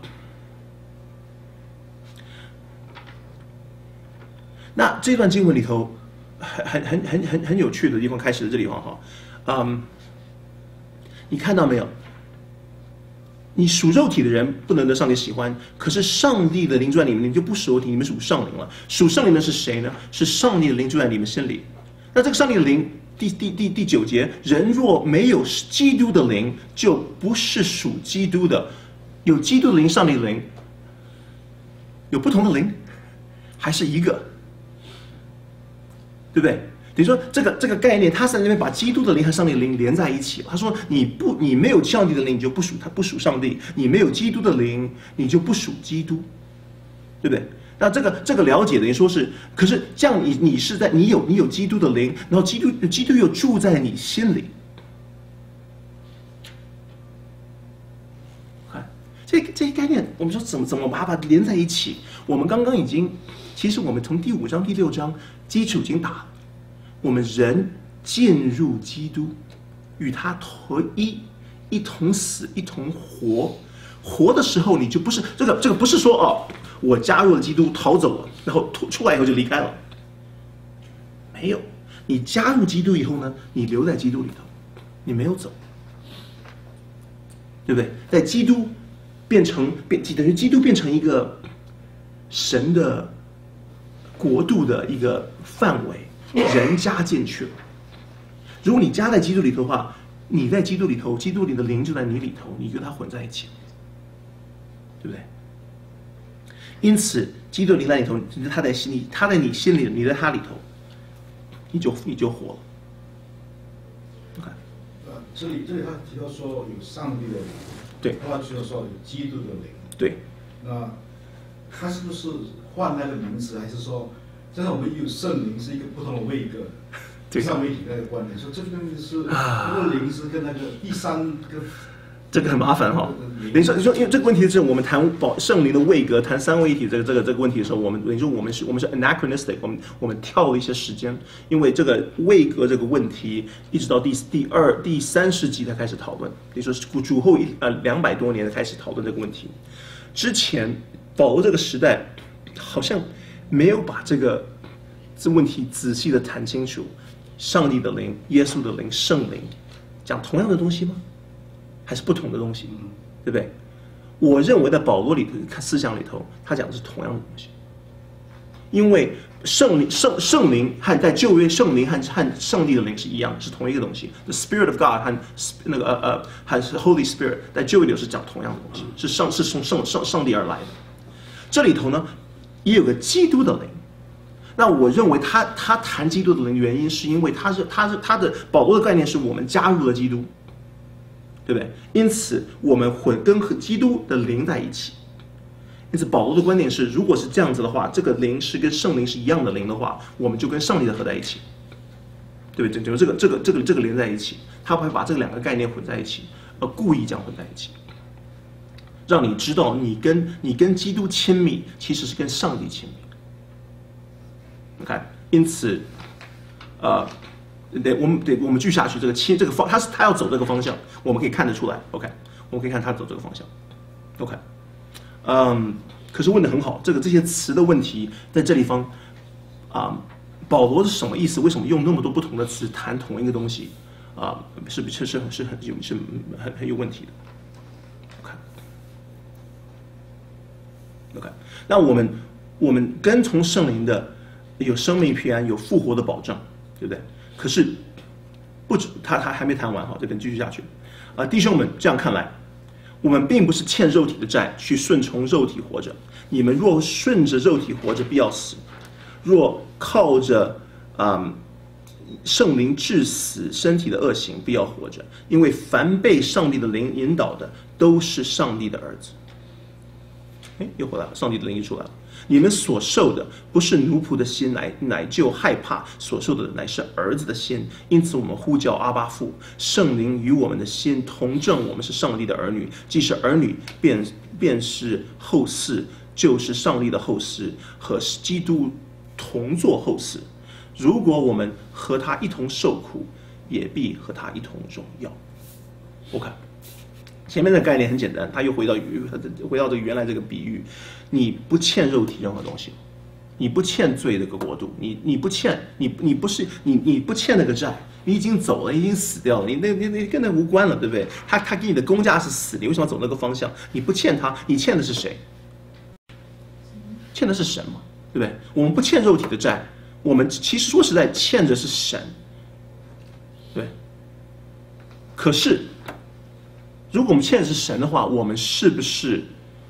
那这段经文里头很很很很很很有趣的地方，开始的这地方哈，嗯，你看到没有？你属肉体的人不能得上帝喜欢，可是上帝的灵住在你们，你们就不属肉体，你们属圣灵了。属圣灵的是谁呢？是上帝的灵住在你们心里。那这个上帝的灵，第第第第九节，人若没有基督的灵，就不是属基督的。有基督的灵，上帝的灵，有不同的灵，还是一个，对不对？等于说这个这个概念，他在那边把基督的灵和上帝的灵连在一起了。他说你不你没有上帝的灵，你就不属他不属上帝；你没有基督的灵，你就不属基督，对不对？那这个这个了解等于说是，可是这样你你是在你有你有基督的灵，然后基督基督又住在你心里， 概念，我们说怎么怎么把它连在一起？我们刚刚已经，其实我们从第五章、第六章基础已经打了，我们人进入基督，与他合一，一同死，一同活。活的时候，你就不是这个这个不是说哦，我加入了基督，逃走了，然后出来以后就离开了。没有，你加入基督以后呢，你留在基督里头，你没有走，对不对？在基督变成变，等于基督变成一个神的国度的一个范围，人加进去了。如果你加在基督里头的话，你在基督里头，基督里的灵就在你里头，你跟他混在一起，对不对？因此，基督灵在里头，他在心里，他在你心里，你在他里头，你就你就活了。OK， 呃，这里这里他提到说有上帝的灵， 对， 他提到说有基督的灵， 对。 那他是不是换那个名词，还是说，现在我们有圣灵是一个不同的位格？上媒体那个观点说，这个是那个灵是跟那个第三个， 这个很麻烦哈。你说你说，因为这个问题是我们谈宝圣灵的位格，谈三位一体这个这个这个问题的时候，我们你说我们是我们是 anachronistic， 我们我们跳了一些时间，因为这个位格这个问题，一直到第第二第三世纪才开始讨论，也就是主后一呃两百多年才开始讨论这个问题。之前保罗这个时代好像没有把这个这问题仔细的谈清楚。上帝的灵、耶稣的灵、圣灵，讲同样的东西吗？还是不同的东西？对不对？我认为在保罗里头思想里头，他讲的是同样的东西。因为圣灵、圣圣灵和在旧约圣灵和和上帝的灵是一样的，是同一个东西。The Spirit of God 和那个呃呃还是 Holy Spirit 在旧约里头是讲同样的东西，是上是从上上上帝而来的。这里头呢，也有个基督的灵。那我认为他他谈基督的灵，原因是因为他是他是他的保罗的概念是我们加入了基督，对不对？因此我们混跟和基督的灵在一起。因此保罗的观点是，如果是这样子的话，这个灵是跟圣灵是一样的灵的话，我们就跟上帝的合在一起，对不对？就这个这个这个这个连在一起，他会把这两个概念混在一起，而故意这样混在一起，让你知道你跟你跟基督亲密，其实是跟上帝亲密。OK， 因此，呃，对，我们对，我们继续下去，这个亲，这个方，他是他要走这个方向，我们可以看得出来。OK， 我们可以看他走这个方向。OK， 嗯，可是问得很好，这个这些词的问题在这地方啊、嗯，保罗是什么意思？为什么用那么多不同的词谈同一个东西？啊、呃，是是是是很有是很很有问题的。OK， OK， 那我们我们跟从圣灵的。有生命平安，有复活的保障，对不对？可是不止他，他还没谈完哈，这边继续下去。啊、呃，弟兄们，这样看来，我们并不是欠肉体的债，去顺从肉体活着。你们若顺着肉体活着，必要死；若靠着嗯圣灵致死身体的恶行，必要活着。因为凡被上帝的灵引导的，都是上帝的儿子。哎，又回来了，上帝的灵又出来了。你们所受的不是奴仆的心，乃乃就害怕；所受的乃是儿子的心。因此，我们呼叫阿爸父，圣灵与我们的心同证，我们是上帝的儿女。既是儿女，便便是后嗣，就是上帝的后嗣，和基督同作后嗣。如果我们和他一同受苦，也必和他一同荣耀。OK。前面的概念很简单，他又回到回到这个原来这个比喻，你不欠肉体任何东西，你不欠罪这个国度，你你不欠你你不是你你不欠那个债，你已经走了，已经死掉了，你那那那跟那无关了，对不对？他他给你的公价是死，你为什么要走那个方向？你不欠他，你欠的是谁？欠的是神嘛，对不对？我们不欠肉体的债，我们其实说实在欠的是神，对。可是。如果我们欠的是神的话，我们是不是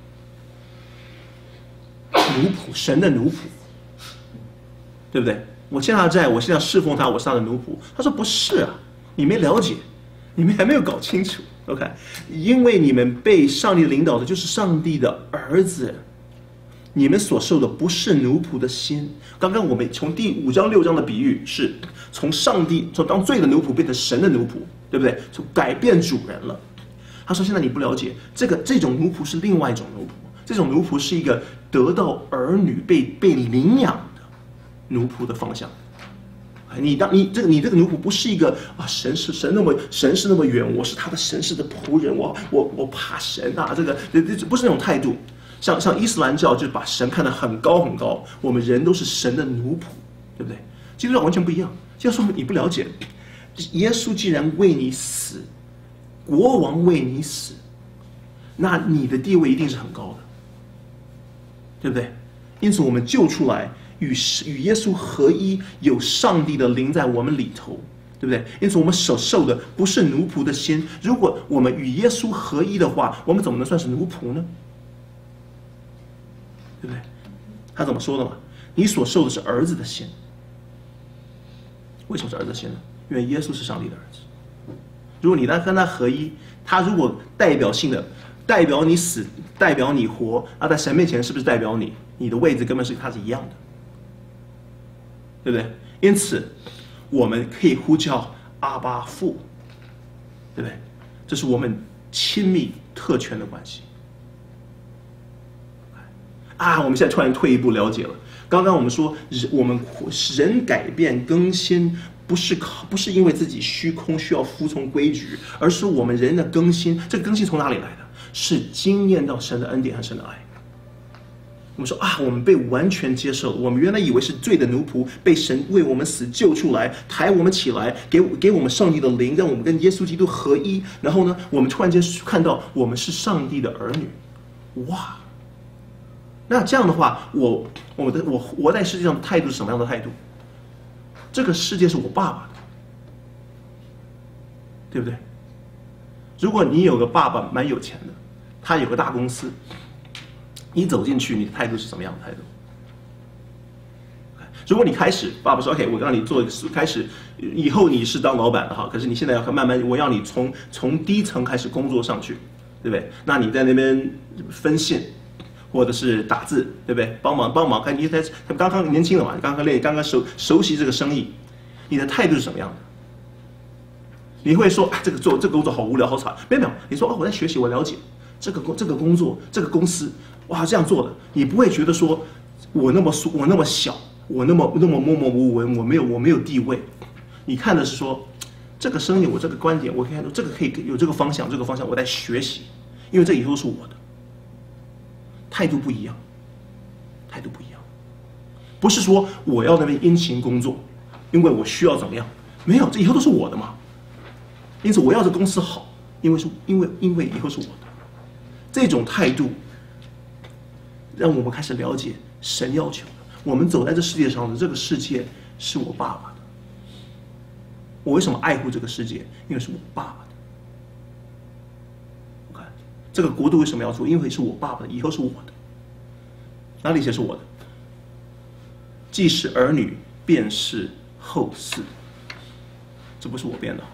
奴仆？神的奴仆，对不对？我欠他的债，我现在侍奉他，我是他的奴仆。他说不是啊，你没了解，你们还没有搞清楚。OK， 因为你们被上帝领导的就是上帝的儿子，你们所受的不是奴仆的心。刚刚我们从第五章六章的比喻是从上帝从当罪的奴仆变成神的奴仆，对不对？就改变主人了。 他说现在你不了解，这个这种奴仆是另外一种奴仆，这种奴仆是一个得到儿女被被领养的奴仆的方向。你当你这个你这个奴仆不是一个啊，神是神那么神是那么远，我是他的神是的仆人，我我我怕神啊，这个这这不是那种态度。像像伊斯兰教就把神看得很高很高，我们人都是神的奴仆，对不对？基督教完全不一样。基督教说你不了解，耶稣既然为你死，国王为你死，那你的地位一定是很高的，对不对？因此我们救出来。与与耶稣合一，有上帝的灵在我们里头，对不对？因此我们所受的不是奴仆的心。如果我们与耶稣合一的话，我们怎么能算是奴仆呢？对不对？他怎么说的嘛？你所受的是儿子的心。为什么是儿子的心呢？因为耶稣是上帝的儿子。如果你跟他合一，他如果代表性的代表你死，代表你活，那在神面前是不是代表你？你的位置根本是他是一样的。对不对？因此，我们可以呼叫阿爸父，对不对？这是我们亲密特权的关系。啊，我们现在突然退一步了解了。刚刚我们说，人我们人改变更新，不是靠不是因为自己虚空需要服从规矩，而是我们人的更新。这个更新从哪里来的？是经验到神的恩典和神的爱。我们说啊，我们被完全接受。我们原来以为是罪的奴仆，被神为我们死救出来，抬我们起来，给给我们上帝的灵，让我们跟耶稣基督合一。然后呢，我们突然间看到我们是上帝的儿女，哇！那这样的话，我我的我活在世界上的态度是什么样的态度？这个世界是我爸爸的，对不对？如果你有个爸爸蛮有钱的，他有个大公司。你走进去，你的态度是什么样的态度？如果你开始，爸爸说 ：“OK， 我让你做一个开始，以后你是当老板的哈，可是你现在要慢慢，我要你从从低层开始工作上去，对不对？那你在那边分线，或者是打字，对不对？帮忙帮忙，看你才他刚刚年轻了嘛，刚刚练，刚刚熟熟悉这个生意，你的态度是什么样的？你会说啊，这个做这个工作好无聊，好惨？没有没有，你说哦，我在学习，我了解这个工这个工作，这个公司。”哇，这样做的，你不会觉得说，我那么我那么小，我那么那么默默无闻，我没有我没有地位。你看的是说，这个生意，我这个观点，我可以看到这个可以有这个方向，这个方向我在学习，因为这以后是我的。态度不一样，态度不一样，不是说我要那边殷勤工作，因为我需要怎么样？没有，这以后都是我的嘛。因此我要这公司好，因为是因为因为以后是我的。这种态度。让我们开始了解神要求的，我们走在这世界上的这个世界是我爸爸的。我为什么爱护这个世界？因为是我爸爸的。我看这个国度为什么要做？因为是我爸爸的，以后是我的。哪里写是我的？既是儿女，便是后嗣。这不是我编的。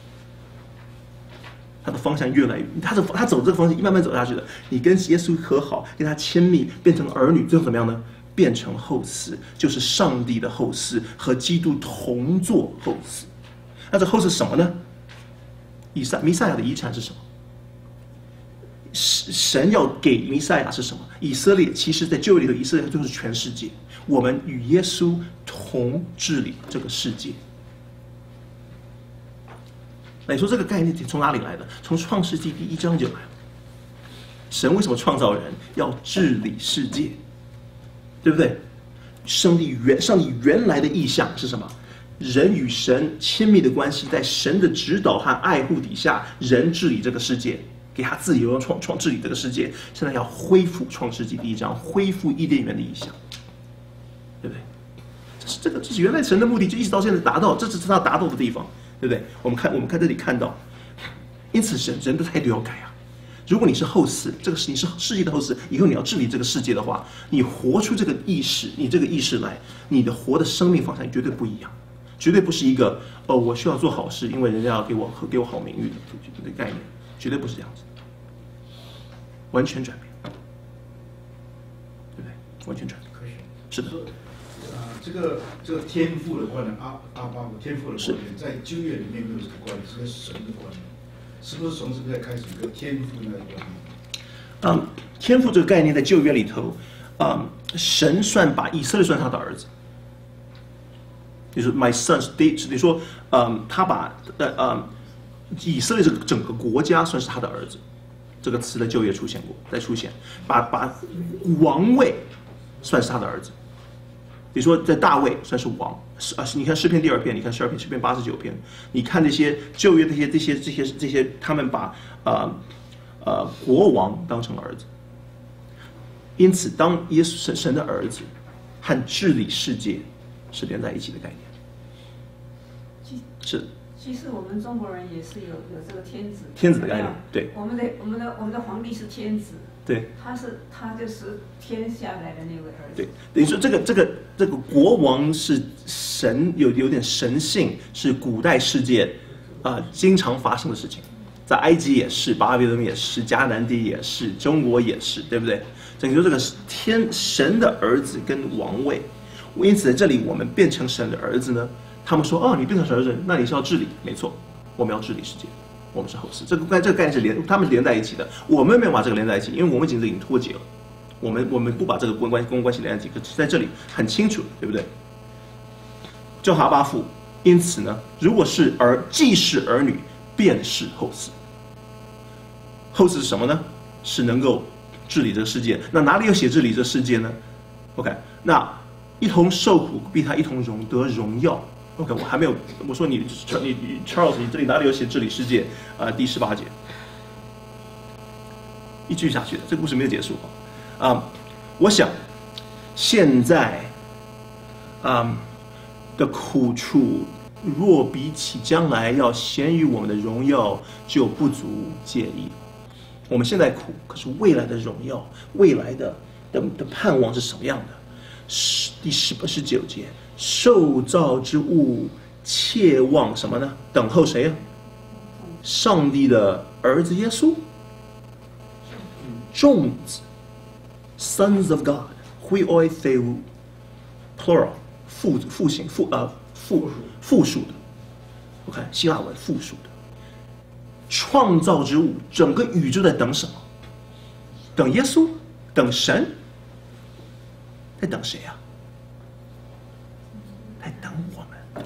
他的方向越来越，他的他走这个方向慢慢走下去的。你跟耶稣和好，跟他亲密，变成儿女，最后怎么样呢？变成后嗣，就是上帝的后嗣，和基督同作后嗣。那这后嗣是什么呢？以赛弥赛亚的遗产是什么？神要给弥赛亚是什么？以色列其实在旧约里头，以色列就是全世界。我们与耶稣同治理这个世界。那你说这个概念从哪里来的？从创世纪第一章就来了。神为什么创造人？要治理世界，对不对？上帝原上帝原来的意象是什么？人与神亲密的关系，在神的指导和爱护底下，人治理这个世界，给他自由创创治理这个世界。现在要恢复创世纪第一章，恢复伊甸园的意象，对不对？这是这个这是原来神的目的，就一直到现在达到，这是他达到的地方。对不对？我们看，我们看这里看到，因此人人的态度要改啊！如果你是后嗣，这个是你是世界的后嗣，以后你要治理这个世界的话，你活出这个意识，你这个意识来，你的活的生命方向绝对不一样，绝对不是一个哦，我需要做好事，因为人家要给我给我好名誉的概念，绝对不是这样子，完全转变，对不对？完全转变，是的。 啊，这个这个天赋的观念，阿阿巴父天赋的观念，在旧约里面没有这个观念，是个神的观念。 是不是从这个开始一个天赋那个观念？ 嗯，天赋这个概念在旧约里头，嗯，神算把以色列算他的儿子，就是 my son， 你说，嗯，他把呃嗯以色列这个整个国家算是他的儿子，这个词在旧约出现过，再出现，把把王位算是他的儿子。比如说，在大卫算是王，是啊，你看诗篇第二篇，你看十二篇，诗篇八十九篇，你看这些旧约这些这些这些这些，他们把呃呃国王当成儿子。因此，当耶稣神神的儿子和治理世界是连在一起的概念。是。 其实我们中国人也是有有这个天子天子的概念，对。 我们的我们的我们的皇帝是天子。 对， 他是他就是天下来的那位儿子。 对，等于说这个这个这个国王是神，有有点神性，是古代世界啊、呃、经常发生的事情，在埃及也是，巴比伦也是，迦南地也是，中国也是，对不对？等于说这个天神的儿子跟王位，因此在这里我们变成神的儿子呢，他们说哦，你变成神的儿子，那你是要治理，没错，我们要治理世界。我们是后世，这个概这个概念是连，他们连在一起的。我们没有把这个连在一起，因为我们已经已经脱节了。我们我们不把这个公关公关系连在一起，可是在这里很清楚，对不对？叫哈巴父，因此呢，如果是儿，既是儿女，便是后嗣。后嗣是什么呢？是能够治理这个世界。那哪里有写治理这个世界呢 ？OK， 那一同受苦，必他一同荣得荣耀。OK， 我还没有，我说你你你 Charles， 你这里哪里有写治理世界？啊、呃，第十八节，一句下去的，这个故事没有结束啊。啊、嗯，我想现在啊、嗯、的苦处，若比起将来要显于我们的荣耀，就不足介意。我们现在苦，可是未来的荣耀，未来的的的盼望是什么样的？是第十八十九节。受造之物切望什么呢？等候谁啊？上帝的儿子耶稣，众子 ，sons of God， huioi theu plural， 复复形复呃复复数的 ，OK， 希腊文复数的。创造之物，整个宇宙在等什么？等耶稣，等神，在等谁啊？在等我们，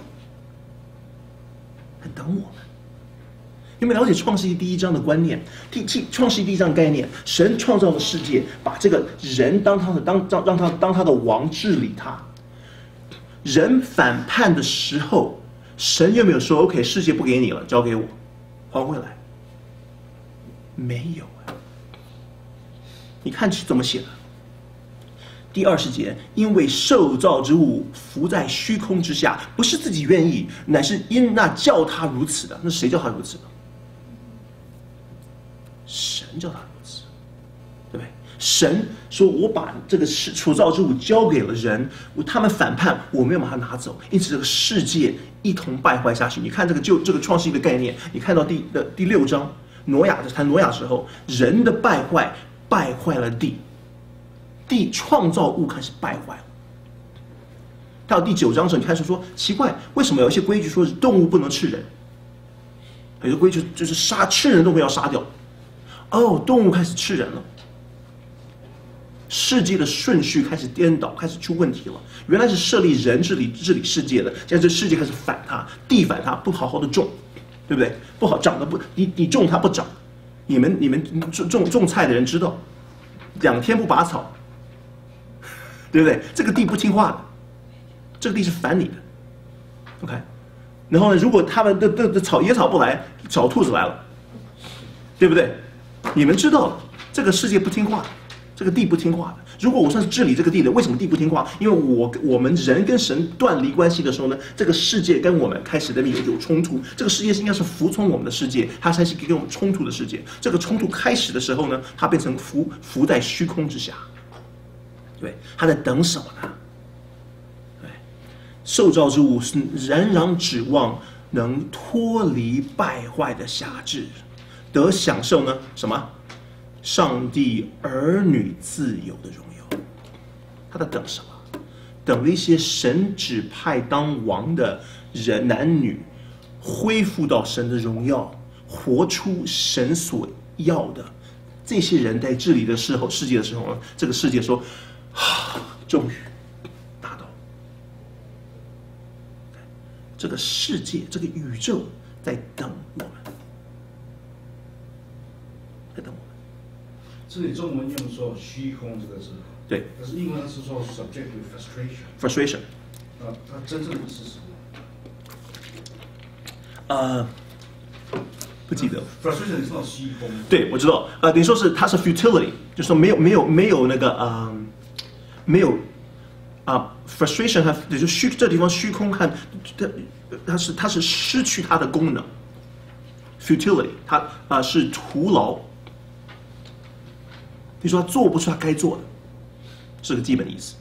在等我们。有没有了解创世纪第一章的观念？第创世纪第一章概念，神创造了世界，把这个人当他的当让让他当他的王治理他。人反叛的时候，神有没有说 OK， 世界不给你了，交给我，还回来？没有啊。你看是怎么写的？第二十节，因为受造之物浮在虚空之下，不是自己愿意，乃是因那叫他如此的。那谁叫他如此的？神叫他如此，对不对？神说：“我把这个所造之物交给了人，他们反叛，我没有把它拿走，因此这个世界一同败坏下去。”你看这个就这个创世纪的概念，你看到第的第六章，挪亚谈挪亚时候，人的败坏败坏了地。地创造物开始败坏了。到第九章的时候，你开始说奇怪，为什么有一些规矩说动物不能吃人？有些规矩就是杀吃人都不要杀掉。哦，动物开始吃人了，世界的顺序开始颠倒，开始出问题了。原来是设立人治理治理世界的，现在这世界开始反它，地反它，不好好的种，对不对？不好长得不，你你种它不长。你们你们种种种菜的人知道，两天不拔草。对不对？这个地不听话的，这个地是反你的 ，OK。然后呢，如果他们的的的草野草不来，小兔子来了，对不对？你们知道这个世界不听话，这个地不听话的。如果我算是治理这个地的，为什么地不听话？因为我我们人跟神断离关系的时候呢，这个世界跟我们开始在那边有有冲突。这个世界应该是服从我们的世界，它才是跟我们冲突的世界。这个冲突开始的时候呢，它变成浮浮在虚空之下。对，他在等什么呢？对，受造之物是仍然指望能脱离败坏的辖制，得享受呢什么？上帝儿女自由的荣耀。他在等什么？等那些神指派当王的人男女，恢复到神的荣耀， 活出神所要的。这些人在治理的时候，世界的时候呢，这个世界说，啊，终于达到。这个世界，这个宇宙在等我们，在等我们。 这里中文用说虚空这个字， 对， 但是英文是说 subject to frustration。 frustration。 啊，它真正的意思是什么？ 呃，不记得。 frustration 是那种虚空。 对，我知道。呃，等于说是它是 futility， 就是说没有没有没有那个呃，没有啊、呃、frustration 它也就虚这地方虚空看它它是它是失去它的功能。futility 它啊、呃、是徒劳。你说他做不出他该做的，是个基本意思。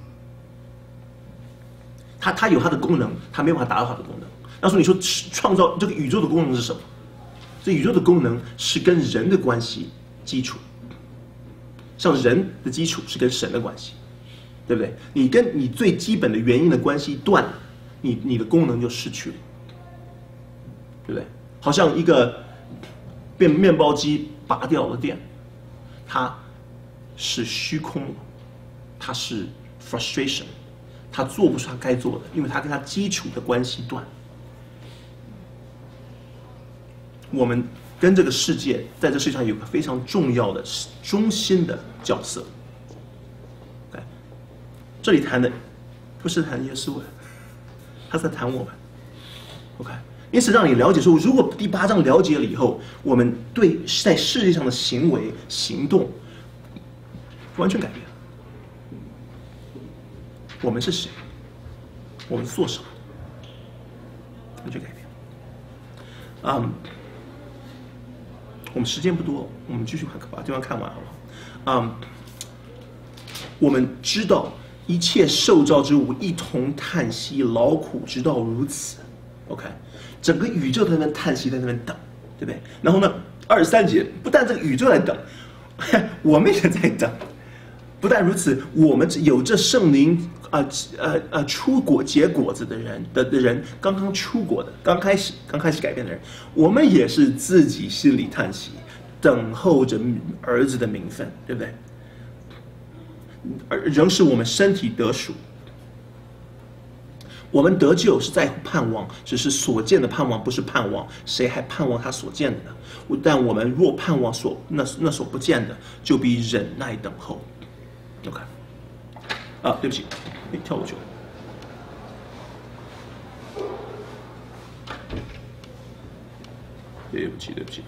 他他有他的功能，他没有办法达到他的功能。那说你说创造这个宇宙的功能是什么？这宇宙的功能是跟人的关系基础，像人的基础是跟神的关系，对不对？你跟你最基本的原因的关系断了，你你的功能就失去了，对不对？好像一个面面包机拔掉了电，它是虚空了，它是 frustration， 它做不出它该做的，因为它跟它基础的关系断。我们跟这个世界在这世界上有个非常重要的中心的角色。Okay? 这里谈的不是谈耶稣，他是在谈我们。OK， 因此让你了解说，如果第八章了解了以后，我们对在世界上的行为行动完全改变了。我们是谁？我们做什么？完全改变。嗯。Um, 我们时间不多，我们继续看，把这段看完好不好？嗯，我们知道一切受造之物一同叹息劳苦，直到如此。OK， 整个宇宙在那边叹息，在那边等，对不对？然后呢，二十三节不但这个宇宙在等，我们也在等。不但如此，我们有这圣灵啊呃呃出果结果子的人的的人，刚刚出果的，刚开始刚开始改变的人，我们也是自己心里叹息，等候着儿子的名分，对不对？而仍是我们身体得赎。我们得救是在乎盼望，只是所见的盼望不是盼望，谁还盼望他所见的呢？但我们若盼望所那那所不见的，就必忍耐等候。OK， 啊，对不起，你跳过去了。对不起，对不起，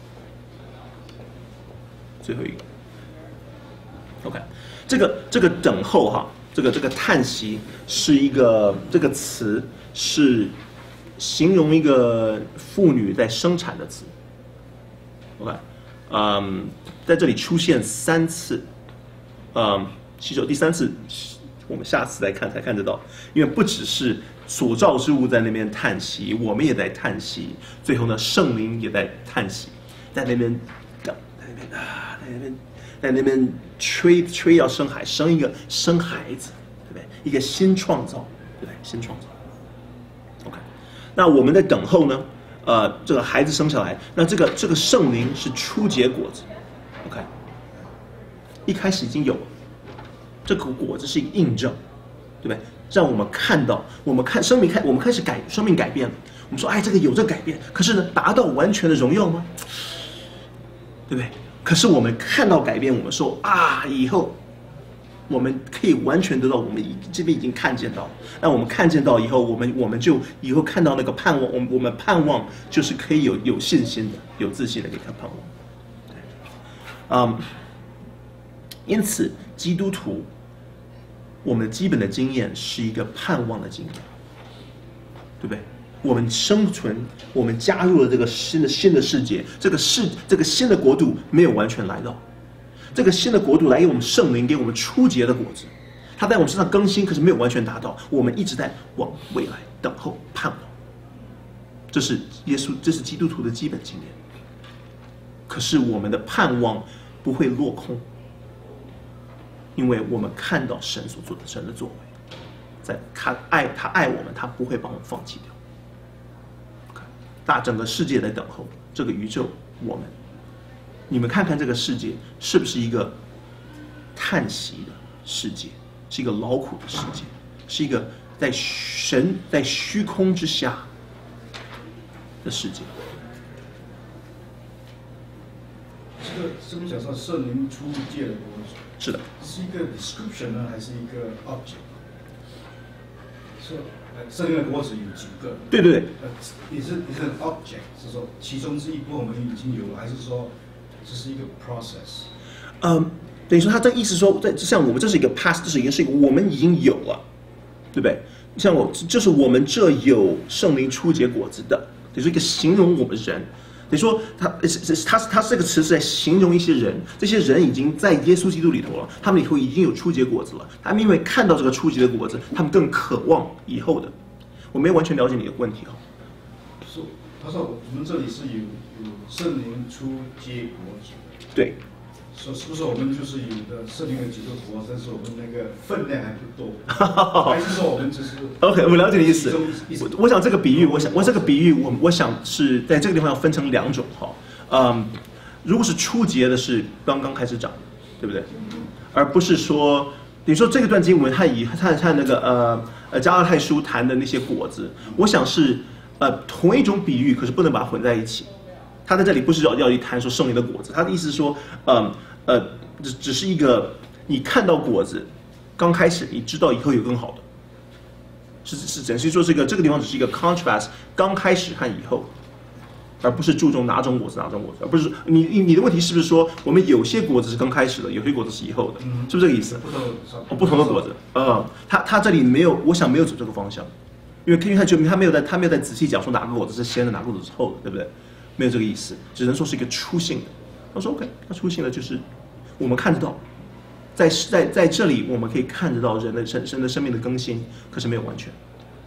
最后一个。OK， 这个这个等候哈，这个这个叹息是一个这个词是形容一个妇女在生产的词。OK， 嗯，在这里出现三次。嗯，其实第三次，我们下次来看才看得到，因为不只是所造之物在那边叹息，我们也在叹息。最后呢，圣灵也在叹息，在那边等，在那边啊，在那边，在那边吹吹要生孩，生一个生孩子，对不对？一个新创造，对不对？新创造。OK， 那我们在等候呢，呃，这个孩子生下来，那这个这个圣灵是初结果子。OK。一开始已经有了，这个果子是一个印证，对不对？让我们看到，我们看生命开，我们开始改，生命改变了。我们说，哎，这个有这个改变，可是呢，达到完全的荣耀吗？对不对？可是我们看到改变，我们说啊，以后我们可以完全得到，我们这边已经看见到。那我们看见到以后，我们我们就以后看到那个盼望，我们我们盼望就是可以有有信心的、有自信的可以看盼望。对，嗯。因此，基督徒，我们基本的经验是一个盼望的经验，对不对？我们生存，我们加入了这个新的新的世界，这个世这个新的国度没有完全来到，这个新的国度来给我们圣灵，给我们初结的果子，它在我们身上更新，可是没有完全达到，我们一直在往未来等候盼望。这是耶稣，这是基督徒的基本经验。可是我们的盼望不会落空。因为我们看到神所做的神的作为，在他爱他爱我们，他不会把我们放弃掉。Okay. 大整个世界在等候这个宇宙，我们，你们看看这个世界是不是一个叹息的世界，是一个劳苦的世界，是一个在神在虚空之下的世界。 这个这边讲到圣灵出界的国度， 是的， 是一个 description 呢，还是一个 object？ 是，圣灵的国子有几个？ 对对对。 呃，也是也是 object， 是说其中之一部分我们已经有了，还是说这是一个 process？ 嗯，等于说他这个意思说，在像我们这是一个 past， 这是一个是一个我们已经有了，对不对？像我就是我们这有圣灵初结果子的，等于说一个形容我们人。等于说他他他这个词是在形容一些人，这些人已经在耶稣基督里头了，他们里头已经有初结果子了。他们因为看到这个初结的果子，他们更渴望以后的。我没有完全了解你的问题哈。 是，他说我们这里是有有圣灵初结果子。 对。 说是不是我们就是有的圣灵的几个国，但是我们那个分量还不多，还是说我们只是 ？OK， 我了解你的意思。我我想这个比喻，我想我这个比喻，我我想是在这个地方要分成两种哈。嗯，如果是初结的是刚刚开始长，对不对？而不是说你说这个段经文它以它它那个呃呃加拉太书谈的那些果子，我想是呃同一种比喻，可是不能把它混在一起。他在这里不是要要一谈说圣灵的果子，他的意思是说，嗯呃，只只是一个你看到果子，刚开始你知道以后有更好的，是是只是说这个这个地方只是一个 contrast， 刚开始和以后，而不是注重哪种果子哪种果子，而不是你你你的问题是不是说我们有些果子是刚开始的，有些果子是以后的，是不是这个意思？ 不同哦，不同的果子，嗯，他他这里没有，我想没有走这个方向，因为因为他就他没有在他没有在仔细讲说哪个果子是先的，哪个果子是后的，对不对？没有这个意思，只能说是一个初性的。他说 OK， 那初性的就是我们看得到，在在在这里我们可以看得到人的生生的生命的更新，可是没有完全。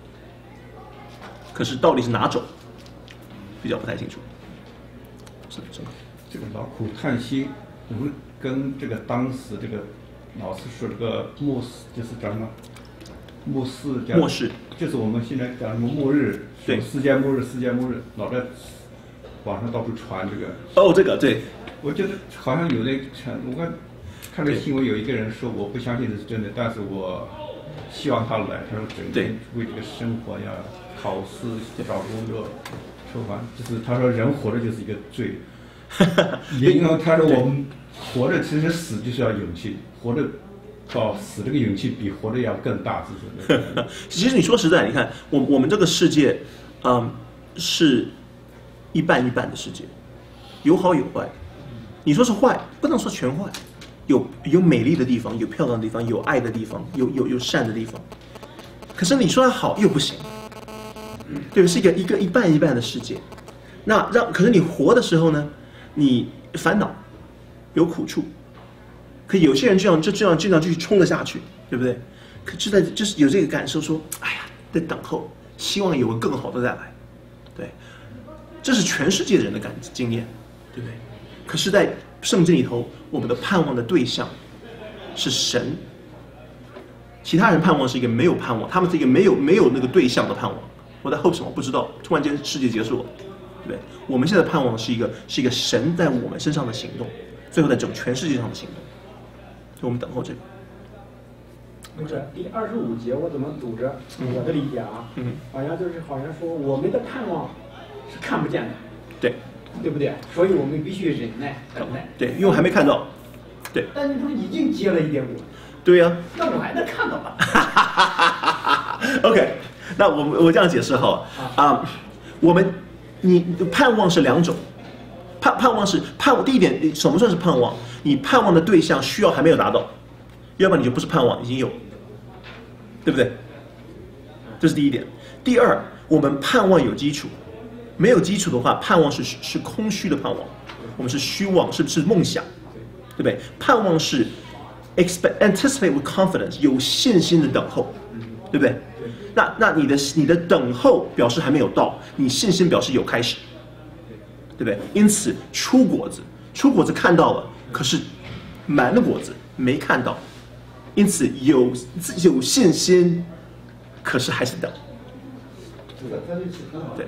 可是到底是哪种，比较不太清楚。是是吗？ 这个劳苦叹息，我们跟这个当时这个老师说这个末世，就是讲什么末世讲末世， 就是我们现在讲什么末日， 对， 世界末日，世界末日，老在网上到处传这个。 哦，这个对， 我觉得好像有那传，我看看这个新闻，有一个人说我不相信这是真的，但是我希望他来。他说整天为这个生活呀、考试、找工作、吃饭，就是他说人活着就是一个罪。因为他说我们活着其实死就是要勇气，活着到死这个勇气比活着要更大，就是。 其实你说实在，你看我我们这个世界，嗯，是一半一半的世界，有好有坏。你说是坏，不能说全坏，有有美丽的地方，有漂亮的地方，有爱的地方，有有有善的地方。可是你说它好又不行，对，是一个一个一半一半的世界。那让可是你活的时候呢，你烦恼，有苦处。可有些人这样就这样这样继续冲了下去，对不对？可就在就是有这个感受说，哎呀，在等候，希望有个更好的再来，对，这是全世界人的感经验，对不对？可是，在圣经里头，我们的盼望的对象是神，其他人盼望是一个没有盼望，他们是一个没有没有那个对象的盼望。我在 hope 什么不知道，突然间世界结束了，对不对？我们现在盼望是一个是一个神在我们身上的行动，最后在整全世界上的行动。所以我们等候这个。 不是第二十五节，我怎么读着？我的理解啊， 嗯， 好像就是好像说我们的盼望是看不见的， 对， 对不对？所以我们必须忍耐等待。 对，因为我还没看到。对。 但你不是已经结了一点果？ 对呀、啊。 那我还能看到吧 ？OK， 那我我这样解释哈啊，我们你盼望是两种，盼盼望是盼望第一点，什么算是盼望？你盼望的对象需要还没有达到，要不然你就不是盼望，已经有，对不对？这是第一点。第二，我们盼望有基础，没有基础的话，盼望是是空虚的盼望，我们是虚妄，是是梦想，对不对？盼望是 expect anticipate with confidence， 有信心的等候，对不对？那那你的你的等候表示还没有到，你信心表示有开始，对不对？因此出果子，出果子看到了。可是满的果子没看到，因此有有信心，可是还是等。 这个在这次很好。 对，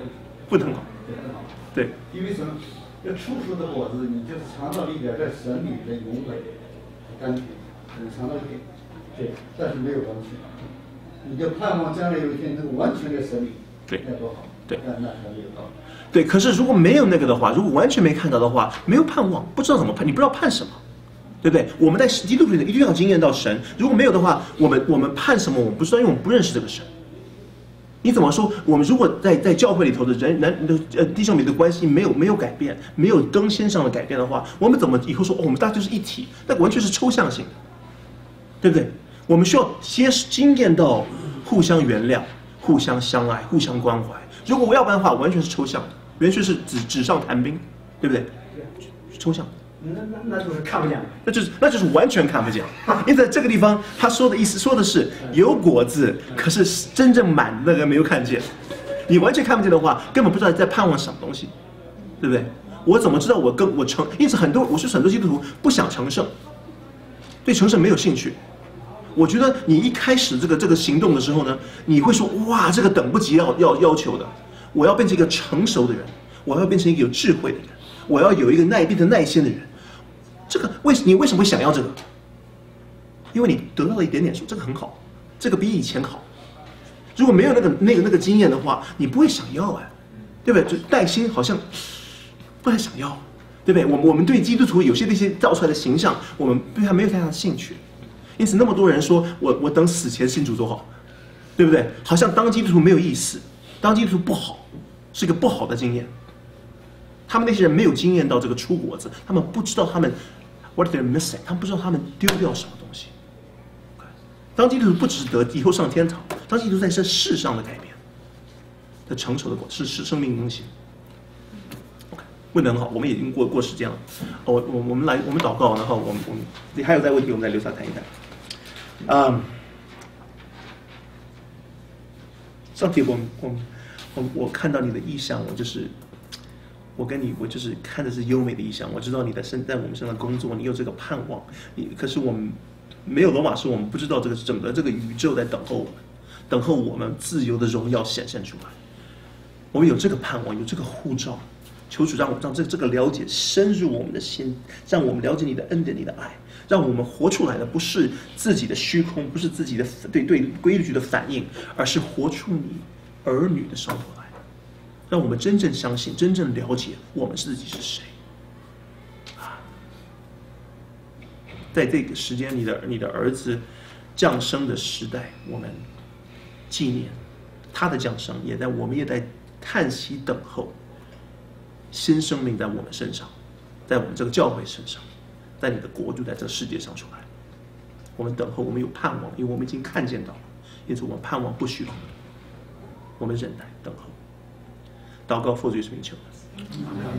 不能好。 对，很好。 对， 因为什么？这初熟的果子，你就是尝到了一点在神里的永恒甘甜，你尝到一点，对，但是没有关系，你就盼望将来有一天能够完全在神里， 对， 那多好， 对， 那那才没有道理。 对，可是如果没有那个的话，如果完全没看到的话，没有盼望，不知道怎么盼，你不知道盼什么，对不对？我们在基督徒里一定要经验到神，如果没有的话，我们我们盼什么？我们不知道，因为我们不认识这个神。你怎么说？我们如果在在教会里头的人人的呃弟兄们的关系没有没有改变，没有更新上的改变的话，我们怎么以后说、哦、我们大家就是一体？那完全是抽象性的，对不对？我们需要先经验到互相原谅、互相相爱、互相关怀。如果我要不然的话，完全是抽象的，完全是纸纸上谈兵，对不对？抽象。 那那那就是看不见， 那就是那就是完全看不见。因此，在这个地方，他说的意思说的是有果子，可是真正满的那个没有看见。你完全看不见的话，根本不知道在盼望什么东西，对不对？我怎么知道我跟我成？因此，很多我是很多基督徒不想成圣，对成圣没有兴趣。我觉得你一开始这个这个行动的时候呢，你会说哇，这个等不及要要要求的，我要变成一个成熟的人，我要变成一个有智慧的人，我要有一个耐变成耐心的人。这个为你为什么会想要这个？因为你得到了一点点说这个很好，这个比以前好。如果没有那个那个那个经验的话，你不会想要哎，对不对？就耐心好像不太想要，对不对？我们我们对基督徒有些那些造出来的形象，我们对他没有太大的兴趣。因此那么多人说我我等死前信主多好，对不对？好像当基督徒没有意思，当基督徒不好，是一个不好的经验。他们那些人没有经验到这个出果子，他们不知道他们 what they're missing， 他们不知道他们丢掉什么东西。当基督徒不只得以后上天堂，当基督徒在这世上的改变，的成熟的果是是生命更新。OK， 问得很好，我们已经过过时间了。我我我们来我们祷告，然后我们我们你还有在问题，我们再留下谈一谈。嗯，上帝，我我我我看到你的意象，我就是。我跟你，我就是看的是优美的意象。我知道你在身在我们身上工作，你有这个盼望。你可是我们没有罗马书，我们不知道这个整个这个宇宙在等候我们，等候我们自由的荣耀显现出来。我们有这个盼望，有这个护照。求主让我让这这个了解深入我们的心，让我们了解你的恩典、你的爱，让我们活出来的不是自己的虚空，不是自己的对对规律的反应，而是活出你儿女的生活来。让我们真正相信，真正了解我们自己是谁。啊，在这个时间，你的你的儿子降生的时代，我们纪念他的降生，也在我们也在叹息等候新生命在我们身上，在我们这个教会身上，在你的国度在这个世界上出来。我们等候，我们有盼望，因为我们已经看见到了，因此我们盼望不虚空，我们忍耐等候。祷告，奉主耶稣名求。